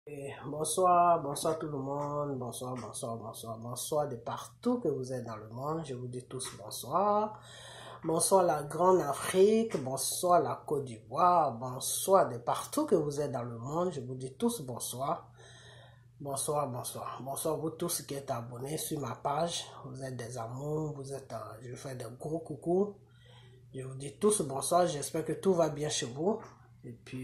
Bonsoir, bonsoir tout le monde, bonsoir, bonsoir, bonsoir, bonsoir de partout que vous êtes dans le monde, je vous dis tous bonsoir. Bonsoir la Grande Afrique, bonsoir la Côte d'Ivoire, bonsoir de partout que vous êtes dans le monde, je vous dis tous bonsoir. Bonsoir, bonsoir, bonsoir vous tous qui êtes abonnés sur ma page, vous êtes des amours, vous êtes, je fais des gros coucou. Je vous dis tous bonsoir, j'espère que tout va bien chez vous, et puis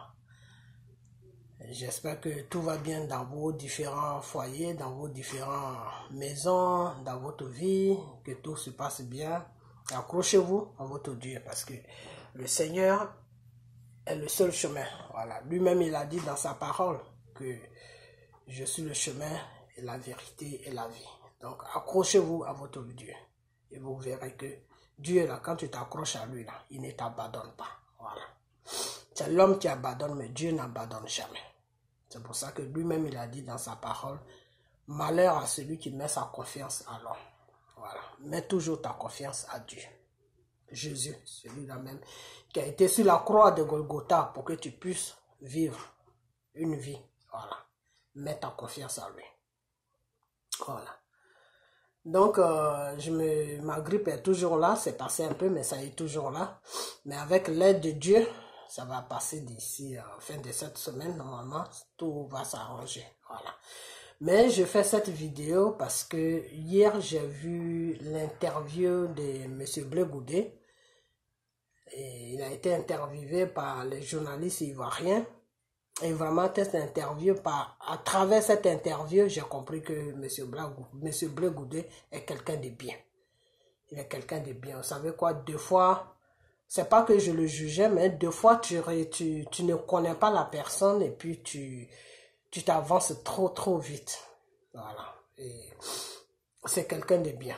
j'espère que tout va bien dans vos différents foyers, dans vos différentes maisons, dans votre vie, que tout se passe bien. Accrochez-vous à votre Dieu parce que le Seigneur est le seul chemin. Voilà. Lui-même, il a dit dans sa parole que je suis le chemin et la vérité et la vie. Donc, accrochez-vous à votre Dieu et vous verrez que Dieu, là, quand tu t'accroches à lui, là, il ne t'abandonne pas. Voilà. C'est l'homme qui abandonne, mais Dieu n'abandonne jamais. C'est pour ça que lui-même, il a dit dans sa parole, malheur à celui qui met sa confiance à l'homme. Voilà. Mets toujours ta confiance à Dieu. Jésus, celui-là même, qui a été sur la croix de Golgotha pour que tu puisses vivre une vie. Voilà. Mets ta confiance à lui. Voilà. Donc, ma grippe est toujours là. C'est passé un peu, mais ça est toujours là. Mais avec l'aide de Dieu, ça va passer d'ici fin de cette semaine. Normalement, tout va s'arranger. Voilà. Mais je fais cette vidéo parce que hier, j'ai vu l'interview de M. Blé Goudé. Et il a été interviewé par les journalistes ivoiriens. Et vraiment, cette interview, à travers cette interview, j'ai compris que M. Blé Goudé est quelqu'un de bien. Il est quelqu'un de bien. Vous savez quoi, deux fois, c'est pas que je le jugeais, mais deux fois, tu ne connais pas la personne et puis tu t'avances trop vite. Voilà. Et c'est quelqu'un de bien.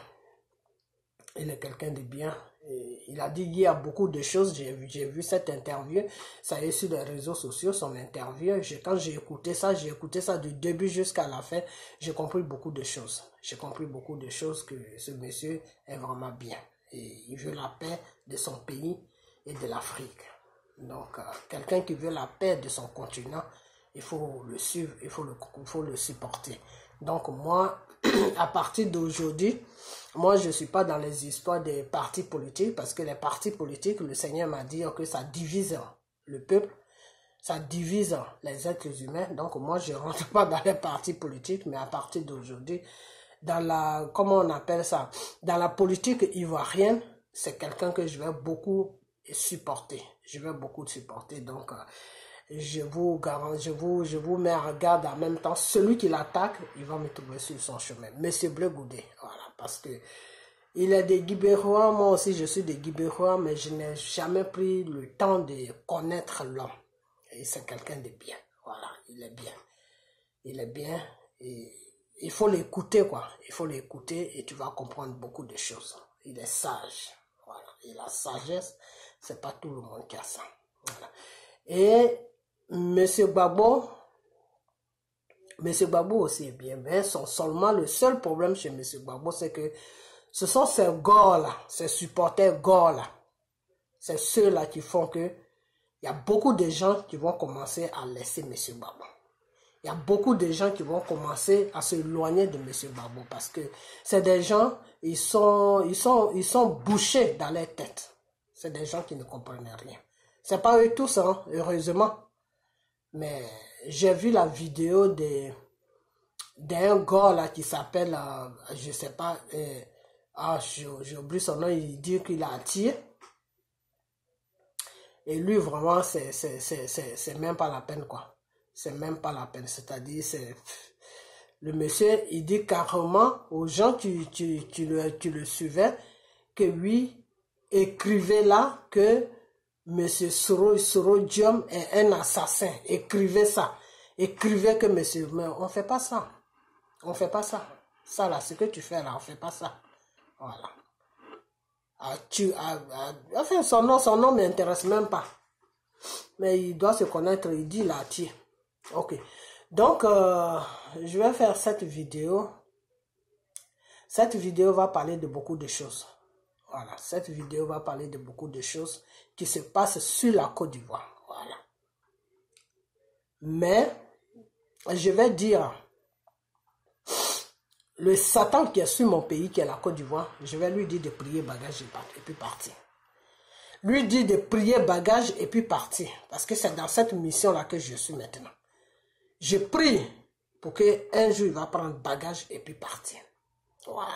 Il est quelqu'un de bien. Et il a dit il y a beaucoup de choses. J'ai vu cette interview. Ça est sur les réseaux sociaux, son interview. Quand j'ai écouté ça du début jusqu'à la fin. J'ai compris beaucoup de choses. J'ai compris beaucoup de choses que ce monsieur est vraiment bien. Et il veut la paix de son pays et de l'Afrique. Donc, quelqu'un qui veut la paix de son continent, il faut le suivre, il faut le supporter. Donc, moi, à partir d'aujourd'hui, moi, je ne suis pas dans les histoires des partis politiques parce que les partis politiques, le Seigneur m'a dit que ça divise le peuple, ça divise les êtres humains. Donc, moi, je ne rentre pas dans les partis politiques, mais à partir d'aujourd'hui, dans la, comment on appelle ça, dans la politique ivoirienne, c'est quelqu'un que je vais beaucoup supporter. Je vais beaucoup supporter. Donc, je vous mets en garde en même temps. Celui qui l'attaque, il va me trouver sur son chemin. Monsieur Blé Goudé, voilà, parce que il est des Guibérois, moi aussi je suis des Guibérois, mais je n'ai jamais pris le temps de connaître l'homme. Et c'est quelqu'un de bien, voilà, il est bien. Il est bien et il faut l'écouter, quoi. Il faut l'écouter et tu vas comprendre beaucoup de choses. Il est sage, voilà. Et la sagesse, c'est pas tout le monde qui a ça, voilà. Et Monsieur Gbagbo aussi est bien, mais seulement le seul problème chez Monsieur Gbagbo, c'est que ce sont ces gars-là, ces supporters gars-là, c'est ceux-là qui font que il y a beaucoup de gens qui vont commencer à laisser Monsieur Gbagbo. Il y a beaucoup de gens qui vont commencer à s'éloigner de Monsieur Gbagbo parce que c'est des gens, ils sont bouchés dans leur tête. C'est des gens qui ne comprennent rien. C'est pas eux tous, hein, heureusement. Mais j'ai vu la vidéo d'un gars là qui s'appelle, je sais pas, j'ai oublié son nom, il dit qu'il a tiré. Et lui, vraiment, c'est même pas la peine, quoi. C'est même pas la peine. C'est-à-dire, le monsieur, il dit carrément aux gens qui le suivaient que lui, écrivait là que Monsieur Sorodium est un assassin. Écrivez ça. Écrivez que monsieur... Mais on ne fait pas ça. On ne fait pas ça. Ça là, ce que tu fais là, on ne fait pas ça. Voilà. Enfin, son nom ne m'intéresse même pas. Mais il doit se connaître. Il dit là, tiens. Ok. Donc, je vais faire cette vidéo. Cette vidéo va parler de beaucoup de choses. Voilà, cette vidéo va parler de beaucoup de choses qui se passent sur la Côte d'Ivoire. Voilà. Mais je vais dire, le Satan qui est sur mon pays, qui est la Côte d'Ivoire, je vais lui dire de prier bagage et puis partir. Lui dire de prier bagage et puis partir. Parce que c'est dans cette mission-là que je suis maintenant. Je prie pour qu'un jour il va prendre bagage et puis partir. Voilà.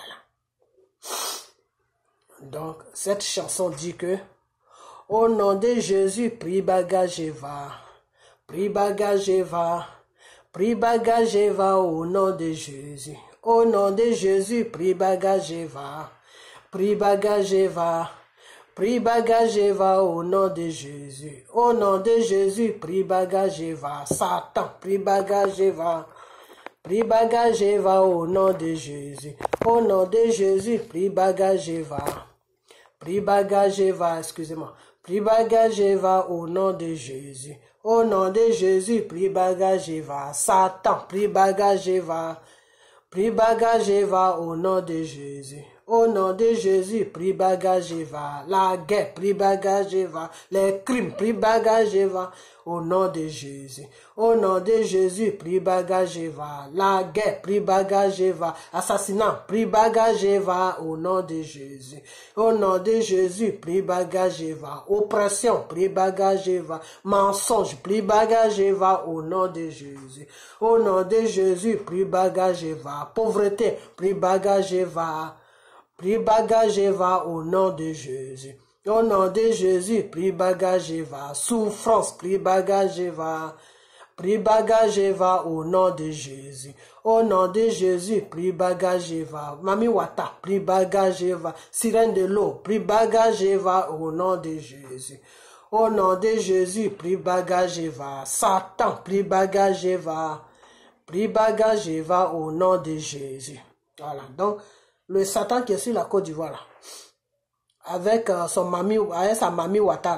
Donc, cette chanson dit que au nom de Jésus, prie bagage et va. Prie bagage et va. Prie bagage et va au nom de Jésus. Au nom de Jésus, prie bagage et va. Prie bagage et va. Prie bagage et va au nom de Jésus. Au nom de Jésus, prie bagage et va. Satan, prie bagage et va. Prie bagage et va au nom de Jésus. Au nom de Jésus, prie bagage et va. Prie bagage et va, excusez-moi. Prie bagage et va au nom de Jésus. Au nom de Jésus, prie bagage et va. Satan, prie bagage et va. Prie bagage et va au nom de Jésus. Au nom de Jésus, prie bagage et va. La guerre, prie bagage et va. Les crimes, prie bagage et va. Au nom de Jésus. Au nom de Jésus, prie bagage et va. La guerre, prie bagage et va. Assassinat, prie bagage et va. Au nom de Jésus. Au nom de Jésus, prie bagage et va. Oppression, prie bagage et va. Mensonge, prie bagage et va. Au nom de Jésus. Au nom de Jésus, prie bagage et va. Pauvreté, prie bagage et va. Prie bagage et va au nom de Jésus. Au nom de Jésus, prie bagage et va. Souffrance, prie bagage et va. Prie bagage et va au nom de Jésus. Au nom de Jésus, prie bagage et va. Mami Wata, prie bagage et va. Sirène de l'eau, prie bagage et va au nom de Jésus. Au nom de Jésus, prie bagage et va. Satan, prie bagage et va. Prie bagage et va au nom de Jésus. Voilà, donc le Satan qui est sur la Côte d'Ivoire là, avec sa mamie Ouattara,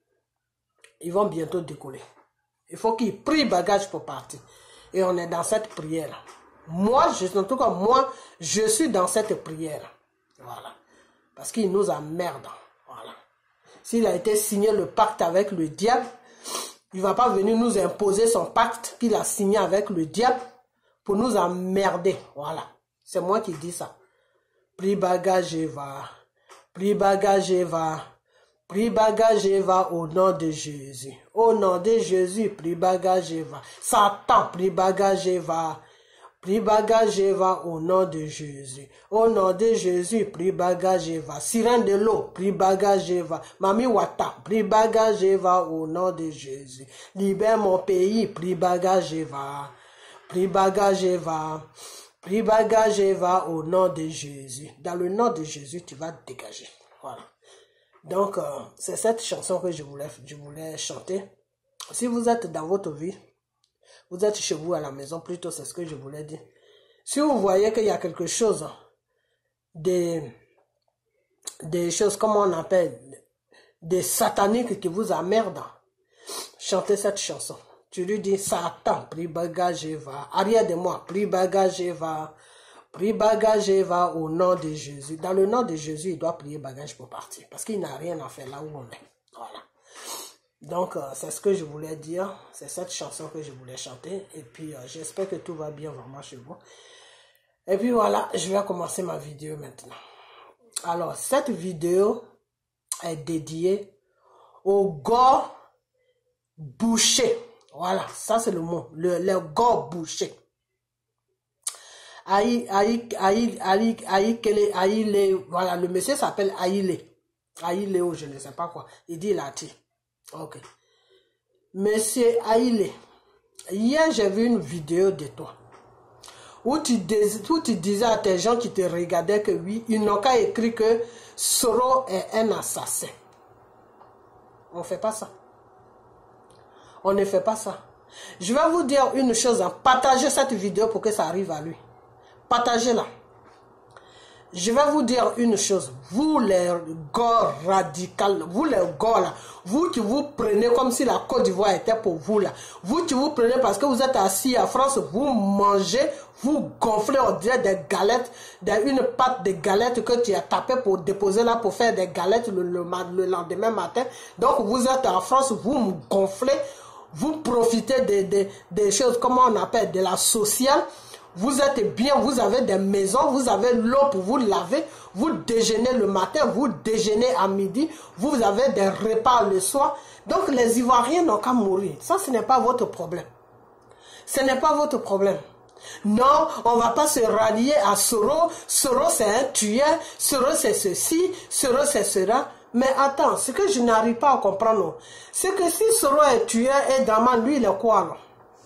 ils vont bientôt décoller. Il faut qu'ils prient bagage pour partir. Et on est dans cette prière là. Moi, en tout cas, moi, je suis dans cette prière. Voilà. Parce qu'il nous emmerde. Voilà. S'il a été signé le pacte avec le diable, il ne va pas venir nous imposer son pacte qu'il a signé avec le diable pour nous emmerder. Voilà. C'est moi qui dis ça. Prie bagage et va. Prie bagage et va. Prie bagage et va au nom de Jésus. Au nom de Jésus, prie bagage et va. Satan, prie bagage et va. Prie bagage et va au nom de Jésus. Au nom de Jésus, prie bagage et va. Sirène de l'eau, prie bagage et va. Mami Wata, prie bagage et va au nom de Jésus. Libère mon pays, prie bagage et va. Prie bagage et va. Prie bagage et va au nom de Jésus. Dans le nom de Jésus, tu vas te dégager. Voilà. Donc, c'est cette chanson que je voulais chanter. Si vous êtes dans votre vie, vous êtes chez vous à la maison, plutôt c'est ce que je voulais dire. Si vous voyez qu'il y a quelque chose, des choses, comment on appelle, des sataniques qui vous emmerdent, chantez cette chanson. Tu lui dis, Satan, prie bagage et va. Arrière de moi, prie bagage et va. Prie bagage et va au nom de Jésus. Dans le nom de Jésus, il doit prier bagage pour partir. Parce qu'il n'a rien à faire là où on est. Voilà. Donc, c'est ce que je voulais dire. C'est cette chanson que je voulais chanter. Et puis, j'espère que tout va bien vraiment chez vous. Et puis voilà, je vais commencer ma vidéo maintenant. Alors, cette vidéo est dédiée au gars bouché. Voilà, ça c'est le mot, le gars bouché. Voilà, le monsieur s'appelle Aïlé. Aïlé ou je ne sais pas quoi. Il dit Lati. Ok. Monsieur Aïlé, hier j'ai vu une vidéo de toi où tu disais à tes gens qui te regardaient que oui, ils n'ont qu'à écrire que Soro est un assassin. On ne fait pas ça. On ne fait pas ça. Je vais vous dire une chose. Partagez cette vidéo pour que ça arrive à lui. Partagez-la. Je vais vous dire une chose. Vous les gars radicaux, vous les gars là, vous qui vous prenez comme si la Côte d'Ivoire était pour vous là. Vous qui vous prenez parce que vous êtes assis en France, vous mangez, vous gonflez, on dirait des galettes, une pâte de galettes que tu as tapé pour déposer là pour faire des galettes le lendemain matin. Donc vous êtes en France, vous me gonflez. vous profitez des choses, comment on appelle, de la sociale. Vous êtes bien, vous avez des maisons, vous avez l'eau pour vous laver, vous déjeunez le matin, vous déjeunez à midi, vous avez des repas le soir. Donc les Ivoiriens n'ont qu'à mourir. Ça, ce n'est pas votre problème. Ce n'est pas votre problème. Non, on ne va pas se rallier à Soro. Soro, c'est un tueur. Soro, c'est ceci. Soro, c'est cela. Mais attends, ce que je n'arrive pas à comprendre, c'est que si Soro est tueur et Draman, lui, il est quoi, non?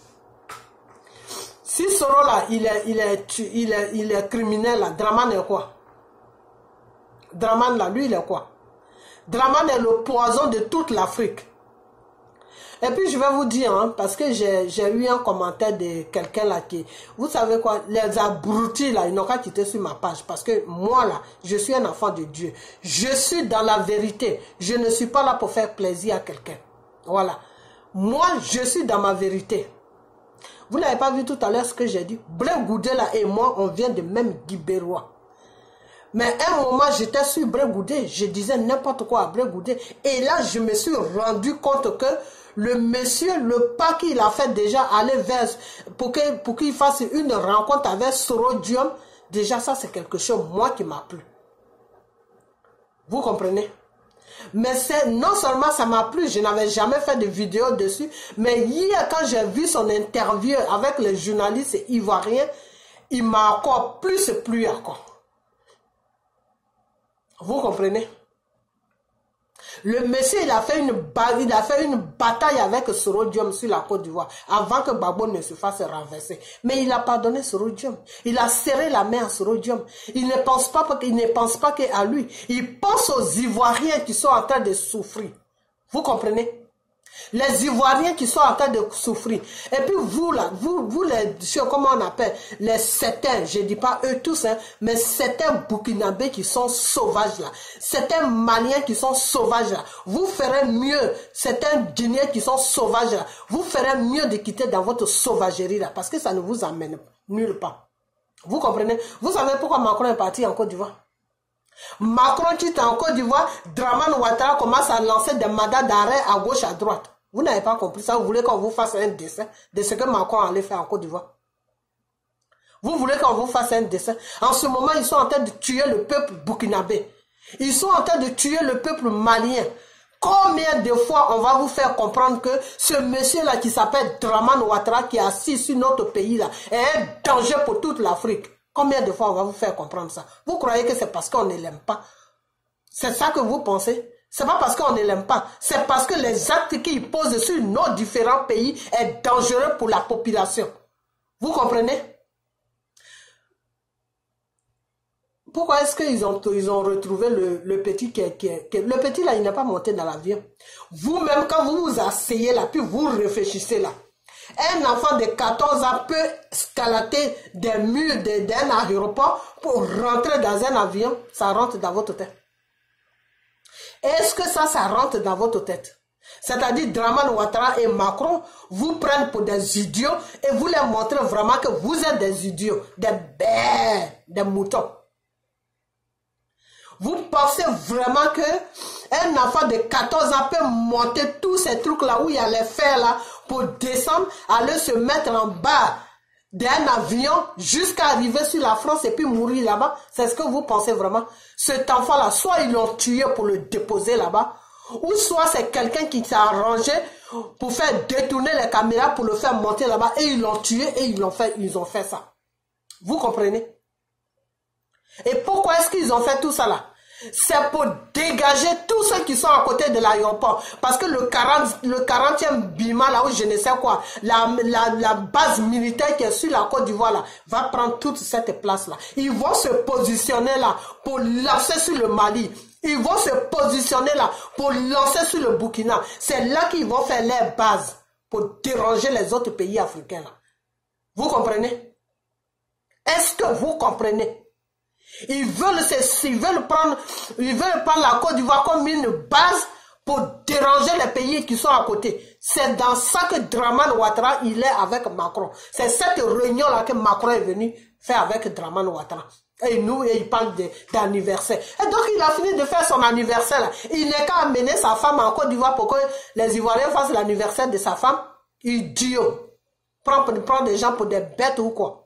Si Soro, là, il est criminel, là, Draman est quoi? Draman, là, lui, il est quoi? Draman est le poison de toute l'Afrique. Et puis je vais vous dire, hein, parce que j'ai eu un commentaire de quelqu'un là qui, vous savez quoi, les abrutis là, ils n'ont qu'à quitter sur ma page. Parce que moi là, je suis un enfant de Dieu. Je suis dans la vérité. Je ne suis pas là pour faire plaisir à quelqu'un. Voilà. Moi, je suis dans ma vérité. Vous n'avez pas vu tout à l'heure ce que j'ai dit? Blé Goudé là et moi, on vient de même Guibérois. Mais à un moment, j'étais sur Blé Goudé. Je disais n'importe quoi à Blé Goudé. Et là, je me suis rendu compte que le monsieur, le pas qu'il a fait déjà aller vers, pour qu'il fasse une rencontre avec Sorodium, déjà ça c'est quelque chose, moi, qui m'a plu. Vous comprenez? Mais non seulement ça m'a plu, je n'avais jamais fait de vidéo dessus, mais hier quand j'ai vu son interview avec les journalistes ivoiriens, il m'a encore plus plu encore. Vous comprenez? Le monsieur, il a fait une bataille avec Sorodium sur la Côte d'Ivoire avant que Gbagbo ne se fasse renverser. Mais il a pardonné Sorodium. Il a serré la main à Sorodium. Il ne pense pas qu'à lui. Il pense aux Ivoiriens qui sont en train de souffrir. Vous comprenez? Les Ivoiriens qui sont en train de souffrir. Et puis vous là, vous les, comment on appelle, les certains, je ne dis pas eux tous, hein, mais certains Burkinabés qui sont sauvages là, certains Maliens qui sont sauvages là, vous ferez mieux, certains Guinéens qui sont sauvages là, vous ferez mieux de quitter dans votre sauvagerie là, parce que ça ne vous amène nulle part. Vous comprenez? Vous savez pourquoi Macron est parti en Côte d'Ivoire? Macron quitte en Côte d'Ivoire, Draman Ouattara commence à lancer des mandats d'arrêt à gauche, à droite. Vous n'avez pas compris ça, vous voulez qu'on vous fasse un dessin de ce que Macron allait faire en Côte d'Ivoire. Vous voulez qu'on vous fasse un dessin. En ce moment, ils sont en train de tuer le peuple burkinabé. Ils sont en train de tuer le peuple malien. Combien de fois on va vous faire comprendre que ce monsieur-là qui s'appelle Draman Ouattara, qui est assis sur notre pays-là, est un danger pour toute l'Afrique? Combien de fois on va vous faire comprendre ça? Vous croyez que c'est parce qu'on ne l'aime pas? C'est ça que vous pensez? C'est pas parce qu'on ne l'aime pas. C'est parce que les actes qu'il pose sur nos différents pays est dangereux pour la population. Vous comprenez? Pourquoi est-ce qu'ils ont retrouvé le petit le petit là, il n'est pas monté dans l'avion. Vous-même, quand vous vous asseyez là, puis vous réfléchissez là. Un enfant de 14 ans peut escalader des murs d'un aéroport pour rentrer dans un avion. Ça rentre dans votre tête. Est-ce que ça rentre dans votre tête? C'est-à-dire Draman Ouattara et Macron vous prennent pour des idiots et vous les montrez vraiment que vous êtes des idiots, des bêtes, des moutons. Vous pensez vraiment que un enfant de 14 ans peut monter tous ces trucs là où il y a les fers là pour descendre, aller se mettre en bas d'un avion jusqu'à arriver sur la France et puis mourir là-bas? C'est ce que vous pensez vraiment? Cet enfant là, soit ils l'ont tué pour le déposer là-bas, ou soit c'est quelqu'un qui s'est arrangé pour faire détourner les caméras pour le faire monter là-bas et ils l'ont tué et ils ont fait ça. Vous comprenez? Et pourquoi est-ce qu'ils ont fait tout ça là? C'est pour dégager tous ceux qui sont à côté de l'aéroport. Parce que le 40e Bima, là où je ne sais quoi, la base militaire qui est sur la Côte d'Ivoire, là, va prendre toute cette place-là. Ils vont se positionner là pour lancer sur le Mali. Ils vont se positionner là pour lancer sur le Burkina. C'est là qu'ils vont faire leur base pour déranger les autres pays africains là. Vous comprenez? Est-ce que vous comprenez? Ils veulent prendre la Côte d'Ivoire comme une base pour déranger les pays qui sont à côté. C'est dans ça que Draman Ouattara, il est avec Macron. C'est cette réunion-là que Macron est venu faire avec Draman Ouattara. Et il parle d'anniversaire. Et donc, il a fini de faire son anniversaire là. Il n'est qu'à amener sa femme en Côte d'Ivoire pour que les Ivoiriens fassent l'anniversaire de sa femme. Idiot. Prends des gens pour des bêtes ou quoi.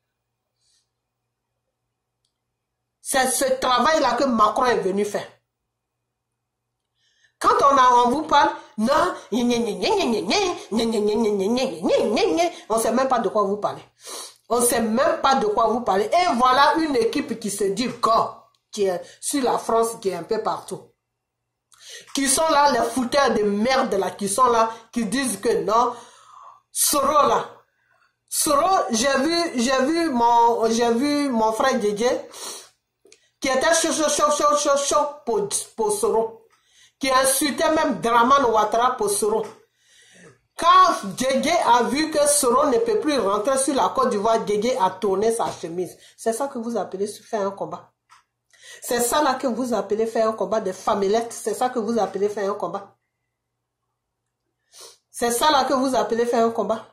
C'est ce travail-là que Macron est venu faire. Quand on vous parle, non, on ne sait même pas de quoi vous parlez. On ne sait même pas de quoi vous parlez. Et voilà une équipe qui se dit corps, qui est sur la France, qui est un peu partout. Qui sont là, les fouteurs de merde là, qui sont là, qui disent que non, Soro là. Soro, j'ai vu mon frère Djedje, qui était chaud pour Soro. Qui insultait même Dramane Ouattara pour Soro. Quand Djedje a vu que Soro ne peut plus rentrer sur la Côte d'Ivoire, Djedje a tourné sa chemise. C'est ça que vous appelez faire un combat. C'est ça là que vous appelez faire un combat de famillettes. C'est ça que vous appelez faire un combat. C'est ça là que vous appelez faire un combat.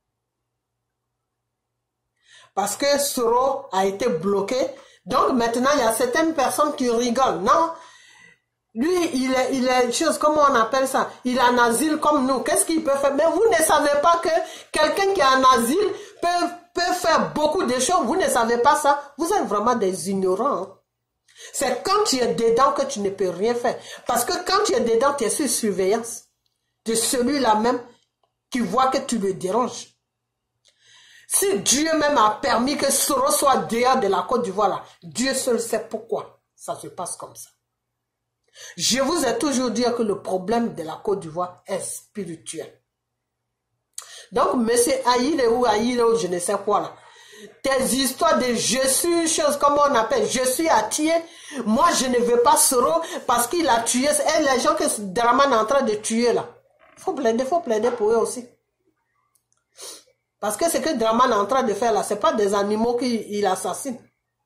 Parce que Soro a été bloqué. Donc maintenant, il y a certaines personnes qui rigolent. Non. Lui, il est chose, comment on appelle ça? Il est en asile comme nous. Qu'est-ce qu'il peut faire? Mais vous ne savez pas que quelqu'un qui est en asile peut faire beaucoup de choses. Vous ne savez pas ça. Vous êtes vraiment des ignorants. Hein? C'est quand tu es dedans que tu ne peux rien faire. Parce que quand tu es dedans, tu es sur surveillance de celui-là même qui voit que tu le déranges. Si Dieu même a permis que Soro soit dehors de la Côte d'Ivoire, là, Dieu seul sait pourquoi ça se passe comme ça. Je vous ai toujours dit que le problème de la Côte d'Ivoire est spirituel. Donc, monsieur Aïle ou je ne sais quoi là, tes histoires de je suis, chose comme on appelle, je suis à tuer, moi je ne veux pas Soro parce qu'il a tué, et les gens que Dramane est en train de tuer là, faut plaider pour eux aussi. Parce que ce que Dramane est en train de faire là, ce n'est pas des animaux qu'il assassine.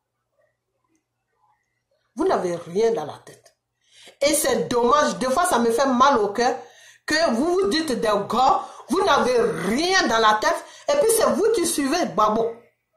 Vous n'avez rien dans la tête. Et c'est dommage, des fois ça me fait mal au cœur que vous vous dites des gars, vous n'avez rien dans la tête, et puis c'est vous qui suivez Babo.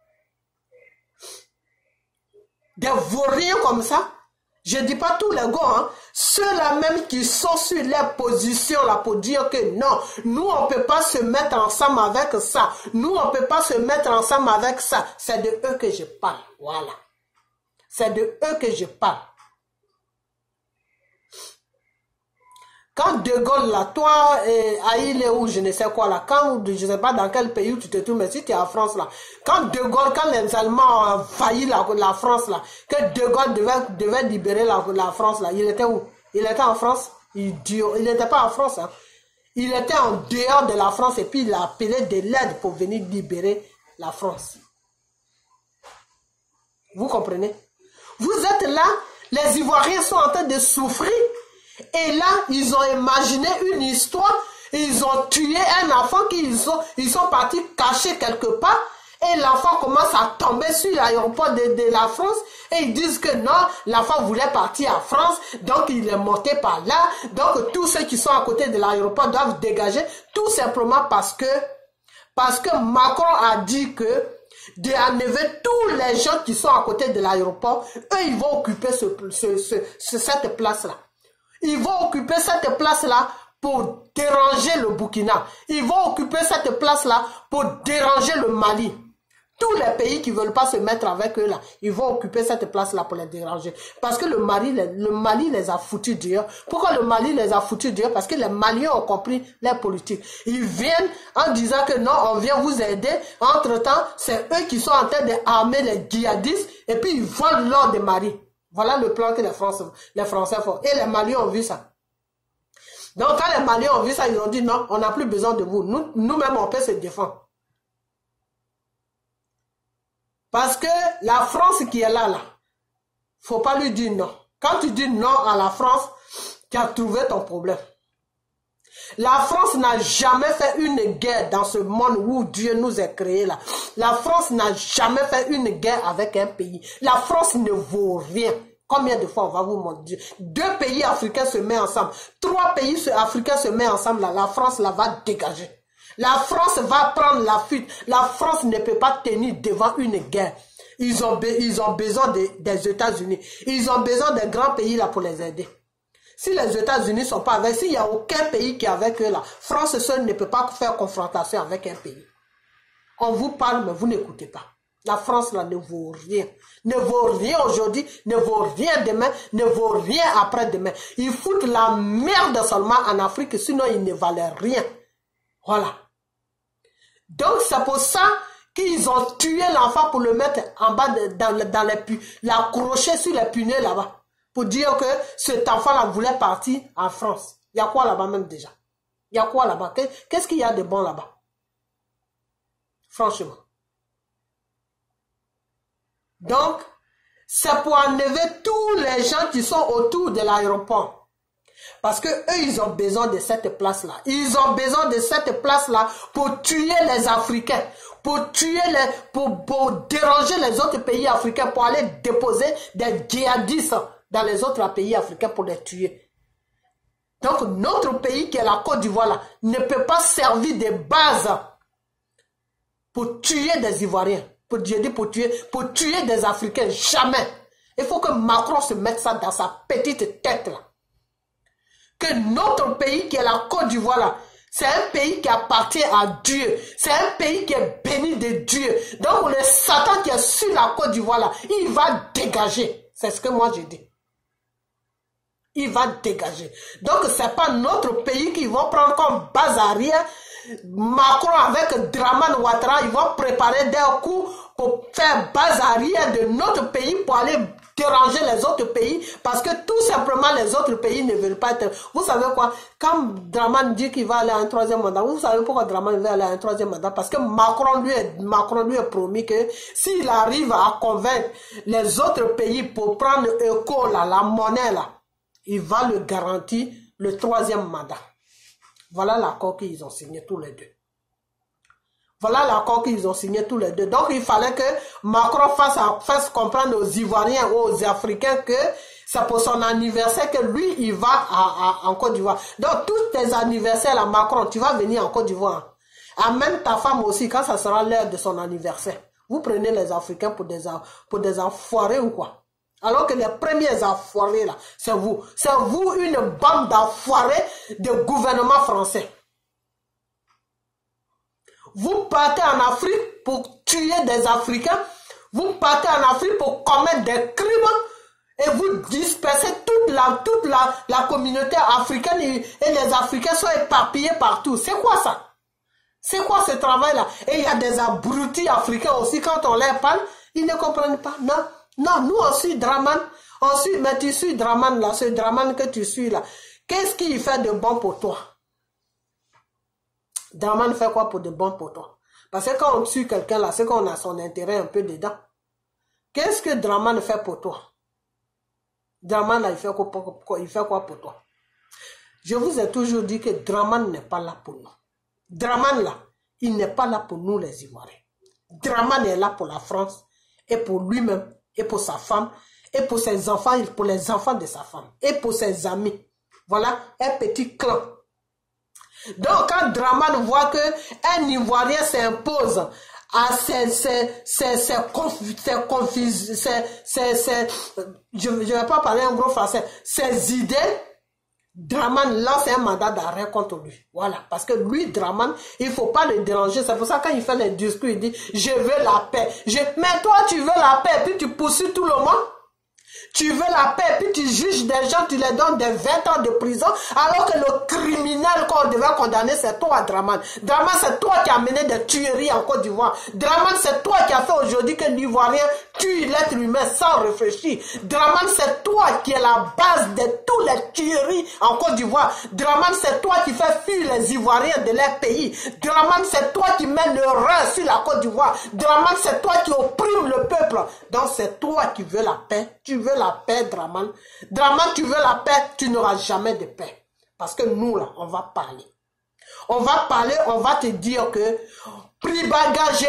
Des vauriens comme ça, je ne dis pas tous les gars, hein, ceux-là même qui sont sur les positions là pour dire que non, nous on ne peut pas se mettre ensemble avec ça, nous on ne peut pas se mettre ensemble avec ça, c'est de eux que je parle, voilà. C'est de eux que je parle. Quand De Gaulle, là, toi, Aïle ou je ne sais quoi, là, quand, je ne sais pas dans quel pays tu te trouves, mais si tu es en France, là, quand De Gaulle, quand les Allemands ont envahi la France, là, que De Gaulle devait libérer la France, là, il était où? Il était en France? Il n'était pas en France, hein. Il était en dehors de la France et puis il a appelé de l'aide pour venir libérer la France. Vous comprenez? Vous êtes là, les Ivoiriens sont en train de souffrir. Et là, ils ont imaginé une histoire, ils ont tué un enfant ils sont partis cacher quelque part, et l'enfant commence à tomber sur l'aéroport de la France, et ils disent que non, l'enfant voulait partir en France, donc il est monté par là, donc tous ceux qui sont à côté de l'aéroport doivent dégager, tout simplement parce que Macron a dit que d'enlever tous les gens qui sont à côté de l'aéroport, eux ils vont occuper cette place-là. Ils vont occuper cette place-là pour déranger le Burkina. Ils vont occuper cette place-là pour déranger le Mali. Tous les pays qui ne veulent pas se mettre avec eux là, ils vont occuper cette place-là pour les déranger. Parce que le Mali les a foutus dehors. Pourquoi le Mali les a foutus dehors? Parce que les Maliens ont compris leur politique. Ils viennent en disant que non, on vient vous aider. Entre-temps, c'est eux qui sont en train d'armer les djihadistes et puis ils volent l'or de Mali. Voilà le plan que les Français font. Et les Maliens ont vu ça. Donc quand les Maliens ont vu ça, ils ont dit non, on n'a plus besoin de vous. Nous-mêmes, on peut se défendre. Parce que la France qui est là, faut pas lui dire non. Quand tu dis non à la France, tu as trouvé ton problème. La France n'a jamais fait une guerre dans ce monde où Dieu nous a créés là. La France n'a jamais fait une guerre avec un pays. La France ne vaut rien. Combien de fois on va vous dire? 2 pays africains se mettent ensemble. 3 pays africains se mettent ensemble là. La France là va dégager. La France va prendre la fuite. La France ne peut pas tenir devant une guerre. Ils ont besoin des États-Unis. Ils ont besoin des grands pays là pour les aider. Si les États-Unis ne sont pas avec, s'il n'y a aucun pays qui est avec eux, la France seule ne peut pas faire confrontation avec un pays. On vous parle, mais vous n'écoutez pas. La France, là, ne vaut rien. Ne vaut rien aujourd'hui, ne vaut rien demain, ne vaut rien après-demain. Ils foutent la merde seulement en Afrique, sinon ils ne valaient rien. Voilà. Donc, c'est pour ça qu'ils ont tué l'enfant pour le mettre en bas dans les puits, l'accrocher sur les punais là-bas. Pour dire que cet enfant-là voulait partir en France. Il y a quoi là-bas même déjà? Il y a quoi là-bas? Qu'est-ce qu'il y a de bon là-bas? Franchement. Donc, c'est pour enlever tous les gens qui sont autour de l'aéroport. Parce que eux, ils ont besoin de cette place-là. Ils ont besoin de cette place-là pour tuer les Africains, pour tuer pour déranger les autres pays africains, pour aller déposer des djihadistes dans les autres pays africains pour les tuer. Donc, notre pays, qui est la Côte d'Ivoire, là, ne peut pas servir de base pour tuer des Ivoiriens, pour tuer des Africains. Jamais. Il faut que Macron se mette ça dans sa petite tête, là. Que notre pays, qui est la Côte d'Ivoire, là, c'est un pays qui appartient à Dieu. C'est un pays qui est béni de Dieu. Donc, le Satan qui est sur la Côte d'Ivoire, là, il va dégager. C'est ce que moi, j'ai dit. Il va dégager. Donc, c'est pas notre pays qu'ils vont prendre comme base arrière. Macron avec Dramane Ouattara, ils vont préparer des coups pour faire base arrière de notre pays pour aller déranger les autres pays parce que tout simplement les autres pays ne veulent pas être... Vous savez quoi? Quand Dramane dit qu'il va aller à un troisième mandat, vous savez pourquoi Dramane veut aller à un troisième mandat? Parce que Macron lui a promis que s'il arrive à convaincre les autres pays pour prendre ECO, là, la monnaie, là, il va le garantir le troisième mandat. Voilà l'accord qu'ils ont signé tous les deux. Voilà l'accord qu'ils ont signé tous les deux. Donc, il fallait que Macron fasse comprendre aux Ivoiriens ou aux Africains que c'est pour son anniversaire que lui, il va en Côte d'Ivoire. Donc, tous tes anniversaires à Macron, tu vas venir en Côte d'Ivoire. Amène ta femme aussi quand ça sera l'heure de son anniversaire. Vous prenez les Africains pour des enfoirés ou quoi? Alors que les premiers enfoirés là, c'est vous. C'est vous une bande d'enfoirés de gouvernement français. Vous partez en Afrique pour tuer des Africains. Vous partez en Afrique pour commettre des crimes. Et vous dispersez toute la communauté africaine et les Africains sont éparpillés partout. C'est quoi ça? C'est quoi ce travail-là? Et il y a des abrutis africains aussi, quand on leur parle, ils ne comprennent pas. Non. Non, nous on suit Dramane. Mais tu suis Dramane là, ce Dramane que tu suis là. Qu'est-ce qu'il fait de bon pour toi? Dramane fait quoi pour de bon pour toi? Parce que quand on suit quelqu'un là, c'est qu'on a son intérêt un peu dedans. Qu'est-ce que Dramane fait pour toi? Dramane là, il fait quoi pour toi? Je vous ai toujours dit que Dramane n'est pas là pour nous. Dramane là, il n'est pas là pour nous les Ivoiriens. Dramane est là pour la France et pour lui-même. Et pour sa femme, et pour ses enfants, et pour les enfants de sa femme, et pour ses amis. Voilà, un petit clan. Donc, quand Dramane voit que un Ivoirien s'impose à je ne vais pas parler en gros français, ses idées, Dramane lance un mandat d'arrêt contre lui. Voilà. Parce que lui, Dramane, il ne faut pas le déranger. C'est pour ça que quand il fait les discours, il dit, je veux la paix. Mais toi, tu veux la paix, puis tu poursuis tout le monde. Tu veux la paix, puis tu juges des gens, tu les donnes des 20 ans de prison, alors que le criminel qu'on devait condamner, c'est toi, Dramane. Dramane, c'est toi qui as mené des tueries en Côte d'Ivoire. Dramane, c'est toi qui as fait aujourd'hui que l'Ivoirien tue l'être humain sans réfléchir. Dramane, c'est toi qui es la base de toutes les tueries en Côte d'Ivoire. Dramane, c'est toi qui fais fuir les Ivoiriens de leur pays. Dramane, c'est toi qui mets le rein sur la Côte d'Ivoire. Dramane, c'est toi qui opprime le peuple. Donc, c'est toi qui veux la paix. Tu veux la paix, Dramane. Dramane, tu veux la paix, tu n'auras jamais de paix. Parce que nous, là, on va parler. On va parler, on va te dire que prix bagage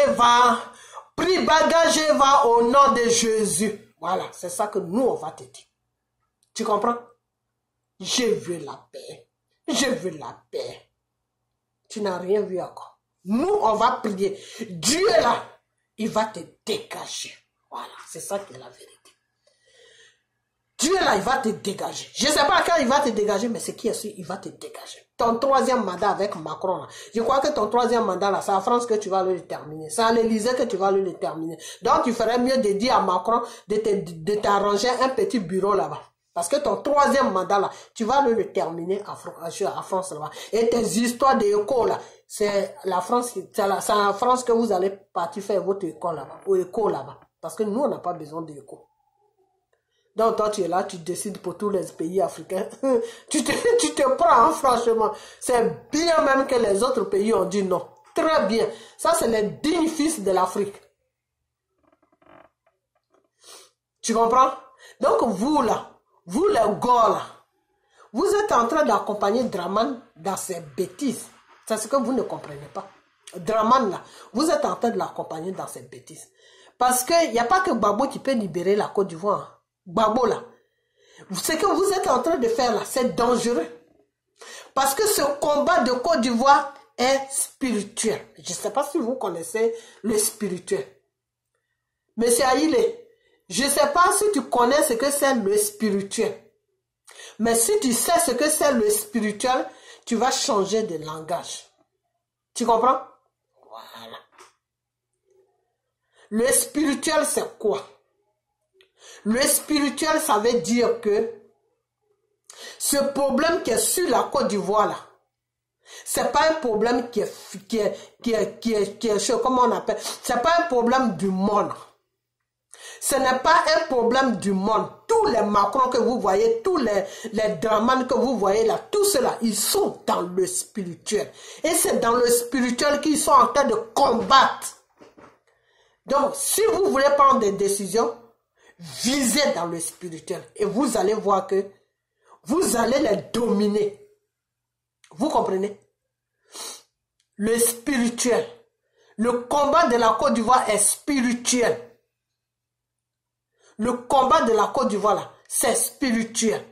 va au nom de Jésus. Voilà, c'est ça que nous, on va te dire. Tu comprends? Je veux la paix. Je veux la paix. Tu n'as rien vu encore. Nous, on va prier. Dieu, là, il va te dégager. Voilà, c'est ça qui est la vérité. Dieu là, il va te dégager. Je ne sais pas quand il va te dégager, mais c'est qui est sûr, il va te dégager. Ton troisième mandat avec Macron là, je crois que ton troisième mandat là, c'est en France que tu vas le terminer. C'est à l'Élysée que tu vas le terminer. Donc tu ferais mieux de dire à Macron de t'arranger un petit bureau là-bas. Parce que ton troisième mandat là, tu vas le terminer à France là-bas. Et tes histoires d'école là, c'est la France, c'est en France que vous allez partir faire votre école là-bas, ou école là-bas. Parce que nous, on n'a pas besoin d'école. Donc toi, tu es là, tu décides pour tous les pays africains. tu te prends, hein, franchement. C'est bien même que les autres pays ont dit non. Très bien. Ça, c'est les dignes fils de l'Afrique. Tu comprends? Donc vous là, vous les gars là, vous êtes en train d'accompagner Draman dans ses bêtises. C'est ce que vous ne comprenez pas. Draman là, vous êtes en train de l'accompagner dans ses bêtises. Parce qu'il n'y a pas que Gbagbo qui peut libérer la Côte d'Ivoire. Gbagbo là, ce que vous êtes en train de faire là, c'est dangereux. Parce que ce combat de Côte d'Ivoire est spirituel. Je ne sais pas si vous connaissez le spirituel. Monsieur Aïlé, je ne sais pas si tu connais ce que c'est le spirituel. Mais si tu sais ce que c'est le spirituel, tu vas changer de langage. Tu comprends? Voilà. Le spirituel, c'est quoi? Le spirituel, ça veut dire que ce problème qui est sur la Côte d'Ivoire là, c'est pas un problème qui est comment on appelle, c'est pas un problème du monde. Ce n'est pas un problème du monde. Tous les Macron que vous voyez, tous les Draman que vous voyez là, tous ceux-là, ils sont dans le spirituel. Et c'est dans le spirituel qu'ils sont en train de combattre. Donc, si vous voulez prendre des décisions, visez dans le spirituel. Et vous allez voir que vous allez les dominer. Vous comprenez? Le spirituel. Le combat de la Côte d'Ivoire est spirituel. Le combat de la Côte d'Ivoire, là, c'est spirituel.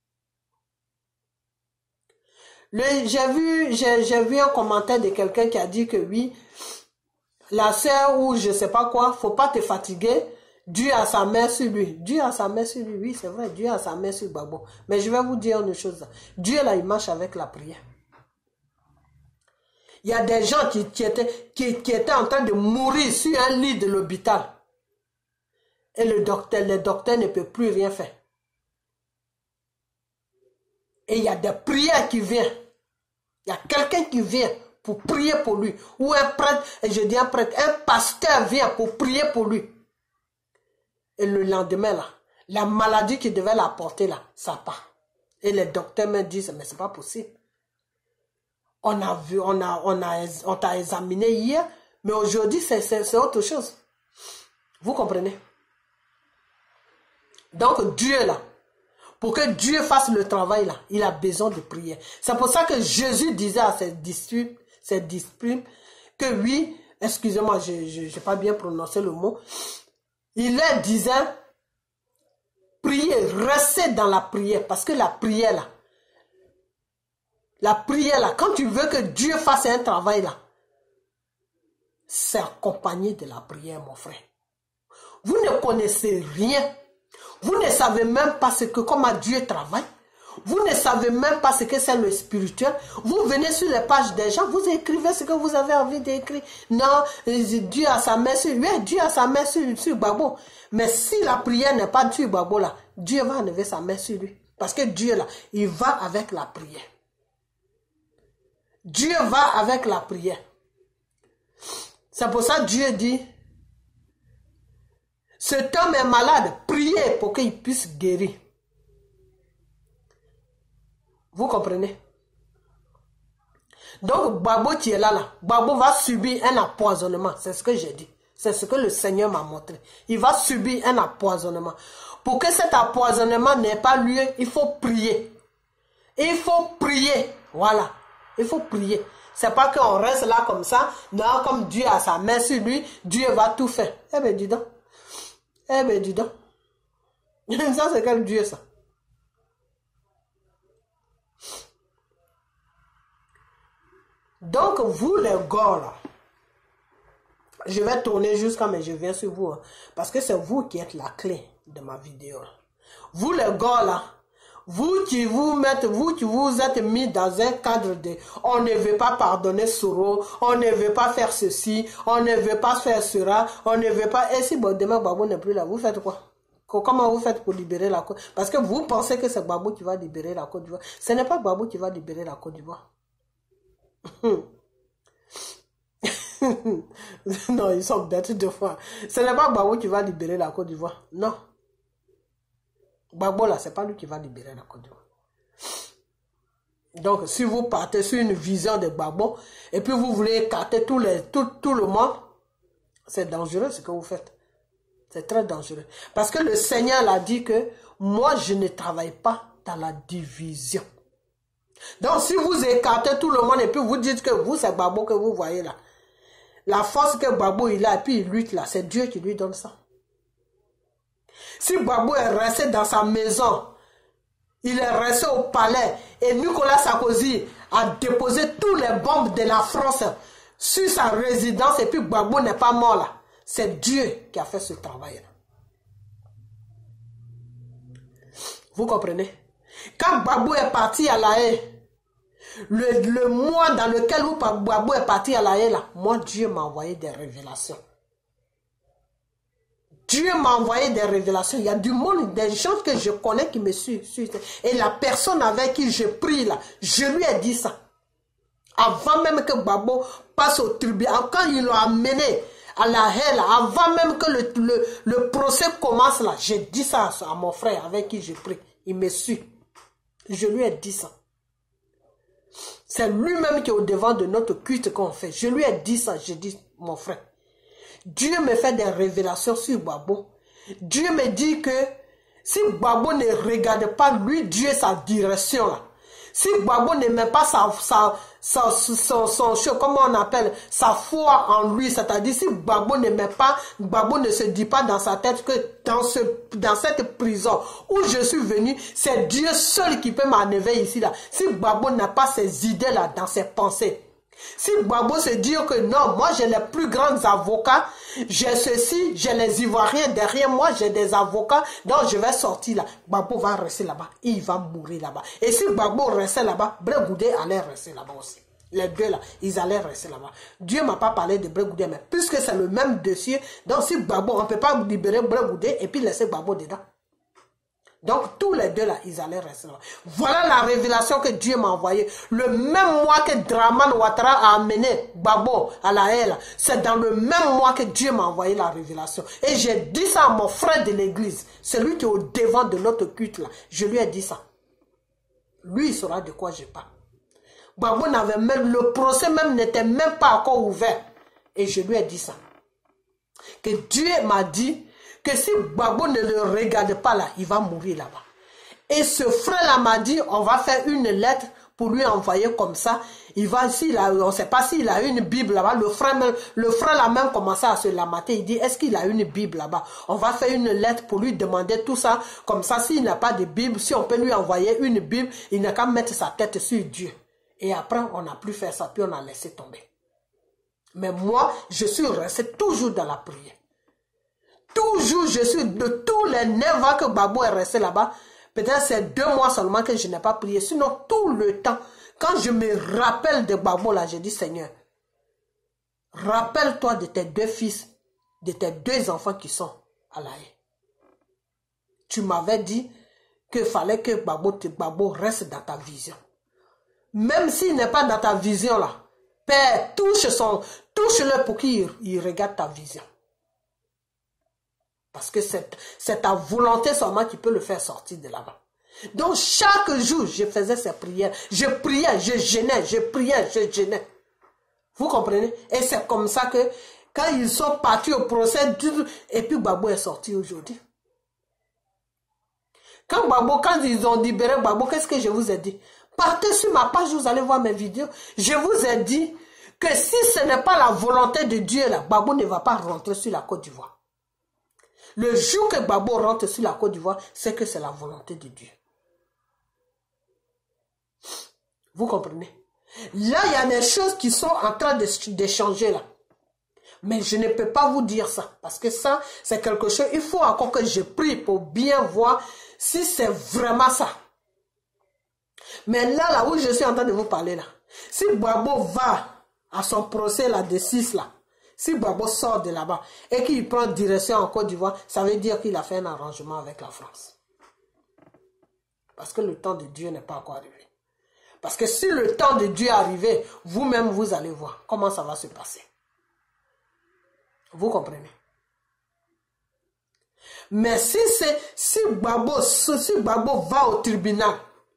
J'ai vu un commentaire de quelqu'un qui a dit que oui, la sœur ou je sais pas quoi, faut pas te fatiguer, Dieu a sa main sur lui. Dieu a sa main sur lui, oui c'est vrai, Dieu a sa main sur Gbagbo. Mais je vais vous dire une chose, Dieu là, il marche avec la prière. Il y a des gens qui étaient en train de mourir sur un lit de l'hôpital. Et le docteur ne peut plus rien faire. Et il y a des prières qui viennent. Il y a quelqu'un qui vient pour prier pour lui. Ou un prêtre, et je dis un prêtre, un pasteur vient pour prier pour lui. Et le lendemain, là, la maladie qui devait l'apporter, là, ça part. Et les docteurs me disent, mais c'est pas possible. On t'a examiné hier, mais aujourd'hui, c'est autre chose. Vous comprenez? Donc Dieu là, pour que Dieu fasse le travail là, il a besoin de prière. C'est pour ça que Jésus disait à ses disciples que oui, excusez-moi, je n'ai pas bien prononcé le mot, il leur disait, priez, restez dans la prière, parce que la prière là, quand tu veux que Dieu fasse un travail là, c'est accompagné de la prière, mon frère. Vous ne connaissez rien. Vous ne savez même pas comment Dieu travaille. Vous ne savez même pas ce que c'est le spirituel. Vous venez sur les pages des gens, vous écrivez ce que vous avez envie d'écrire. Non, Dieu a sa main sur lui, Dieu a sa main sur Gbagbo. Mais si la prière n'est pas sur Gbagbo là, Dieu va enlever sa main sur lui. Parce que Dieu là, il va avec la prière. Dieu va avec la prière. C'est pour ça que Dieu dit, cet homme est malade, priez pour qu'il puisse guérir. Vous comprenez? Donc, Gbagbo qui est là, Gbagbo va subir un empoisonnement. C'est ce que j'ai dit. C'est ce que le Seigneur m'a montré. Il va subir un empoisonnement. Pour que cet empoisonnement n'ait pas lieu, il faut prier. Il faut prier. Voilà. Il faut prier. C'est pas qu'on reste là comme ça. Non, comme Dieu a sa main sur lui, Dieu va tout faire. Eh bien, dis donc. Eh bien, dis donc. Ça, c'est quel Dieu, ça? Donc, vous, les gars, là, je vais tourner jusqu'à, mais je viens sur vous. Hein, parce que c'est vous qui êtes la clé de ma vidéo. Vous les gars là, vous qui vous êtes mis dans un cadre de on ne veut pas pardonner Soro, on ne veut pas faire ceci, on ne veut pas faire cela, on ne veut pas. Et si bon, demain Gbagbo n'est plus là, vous faites quoi? Comment vous faites pour libérer la Côte? Parce que vous pensez que c'est Gbagbo qui va libérer la Côte d'Ivoire. Ce n'est pas Gbagbo qui va libérer la Côte d'Ivoire. Non, ils sont bêtes de fois. Ce n'est pas Gbagbo qui va libérer la Côte d'Ivoire. Non. Gbagbo là, c'est pas lui qui va libérer la Côte d'Ivoire. Donc, si vous partez sur une vision de Gbagbo et puis vous voulez écarter tout le monde, c'est dangereux ce que vous faites. C'est très dangereux. Parce que le Seigneur l'a dit que moi, je ne travaille pas dans la division. Donc, si vous écartez tout le monde et puis vous dites que vous, c'est Gbagbo que vous voyez là, la force que Gbagbo il a et puis il lutte là, c'est Dieu qui lui donne ça. Si Gbagbo est resté dans sa maison, il est resté au palais et Nicolas Sarkozy a déposé tous les bombes de la France sur sa résidence et puis Gbagbo n'est pas mort là. C'est Dieu qui a fait ce travail-là. Vous comprenez? Quand Gbagbo est parti à La Haye, le mois dans lequel Gbagbo est parti à La Haye, là, moi, Dieu m'a envoyé des révélations. Dieu m'a envoyé des révélations. Il y a du monde, des gens que je connais qui me suivent. Et la personne avec qui je prie, là, je lui ai dit ça. Avant même que Gbagbo passe au tribunal, quand ils l'ont amené à La Haye, là, avant même que le procès commence, là, j'ai dit ça à mon frère avec qui je prie. Il me suit. Je lui ai dit ça. C'est lui-même qui est au devant de notre culte qu'on fait. Je lui ai dit ça. J'ai dit, mon frère, Dieu me fait des révélations sur Gbagbo. Dieu me dit que si Gbagbo ne regarde pas lui, Dieu sa direction là. Si Gbagbo ne met pas comment on appelle, sa foi en lui, c'est-à-dire si Gbagbo ne met pas, Gbagbo ne se dit pas dans sa tête que dans cette prison où je suis venu, c'est Dieu seul qui peut m'enlever ici là. Si Gbagbo n'a pas ces idées là dans ses pensées. Si Gbagbo se dit que non, moi j'ai les plus grands avocats, j'ai ceci, j'ai les Ivoiriens derrière moi, j'ai des avocats, donc je vais sortir là. Gbagbo va rester là-bas, il va mourir là-bas. Et si Gbagbo restait là-bas, Brégoudé allait rester là-bas aussi. Les deux là, ils allaient rester là-bas. Dieu m'a pas parlé de Brégoudé, mais puisque c'est le même dossier, donc si Gbagbo, on ne peut pas libérer Brégoudé et puis laisser Gbagbo dedans. Donc, tous les deux là, ils allaient rester là. Voilà la révélation que Dieu m'a envoyée. Le même mois que Draman Ouattara a amené Gbagbo à La Haye, c'est dans le même mois que Dieu m'a envoyé la révélation. Et j'ai dit ça à mon frère de l'église, celui qui est au devant de notre culte là. Je lui ai dit ça. Lui, il saura de quoi je parle. Gbagbo n'avait même, le procès même n'était même pas encore ouvert. Et je lui ai dit ça. Que Dieu m'a dit que si Gbagbo ne le regarde pas là, il va mourir là-bas. Et ce frère-là m'a dit, on va faire une lettre pour lui envoyer comme ça. Il va, on ne sait pas s'il a une Bible là-bas. Le frère là même commençait à se lamenter. Il dit, est-ce qu'il a une Bible là-bas? On va faire une lettre pour lui demander tout ça. Comme ça, s'il n'a pas de Bible, si on peut lui envoyer une Bible, il n'a qu'à mettre sa tête sur Dieu. Et après, on n'a plus fait ça, puis on a laissé tomber. Mais moi, je suis resté toujours dans la prière. Toujours, je suis de tous les 9 ans que Gbagbo est resté là-bas. Peut-être c'est 2 mois seulement que je n'ai pas prié. Sinon, tout le temps, quand je me rappelle de Gbagbo là, je dis Seigneur, rappelle-toi de tes 2 fils, de tes 2 enfants qui sont à La Haye. Tu m'avais dit qu'il fallait que Gbagbo reste dans ta vision. Même s'il n'est pas dans ta vision là, Père, touche-le pour qu'il regarde ta vision. Parce que c'est ta volonté seulement qui peut le faire sortir de là-bas. Donc chaque jour, je faisais ces prières. Je priais, je jeûnais, je priais, je jeûnais. Vous comprenez? Et c'est comme ça que quand ils sont partis au procès, et puis Gbagbo est sorti aujourd'hui. Quand ils ont libéré Gbagbo, qu'est-ce que je vous ai dit? Partez sur ma page, vous allez voir mes vidéos. Je vous ai dit que si ce n'est pas la volonté de Dieu, là, Gbagbo ne va pas rentrer sur la Côte d'Ivoire. Le jour que Gbagbo rentre sur la Côte d'Ivoire, c'est que c'est la volonté de Dieu. Vous comprenez? Là, il y a des choses qui sont en train de changer là. Mais je ne peux pas vous dire ça. Parce que ça, c'est quelque chose. Il faut encore que je prie pour bien voir si c'est vraiment ça. Mais là où je suis en train de vous parler là. Si Gbagbo va à son procès là de 6 là. Si Gbagbo sort de là-bas et qu'il prend direction en Côte d'Ivoire, ça veut dire qu'il a fait un arrangement avec la France. Parce que le temps de Dieu n'est pas encore arrivé. Parce que si le temps de Dieu est arrivé, vous-même vous allez voir comment ça va se passer. Vous comprenez? Mais si Gbagbo va au tribunal,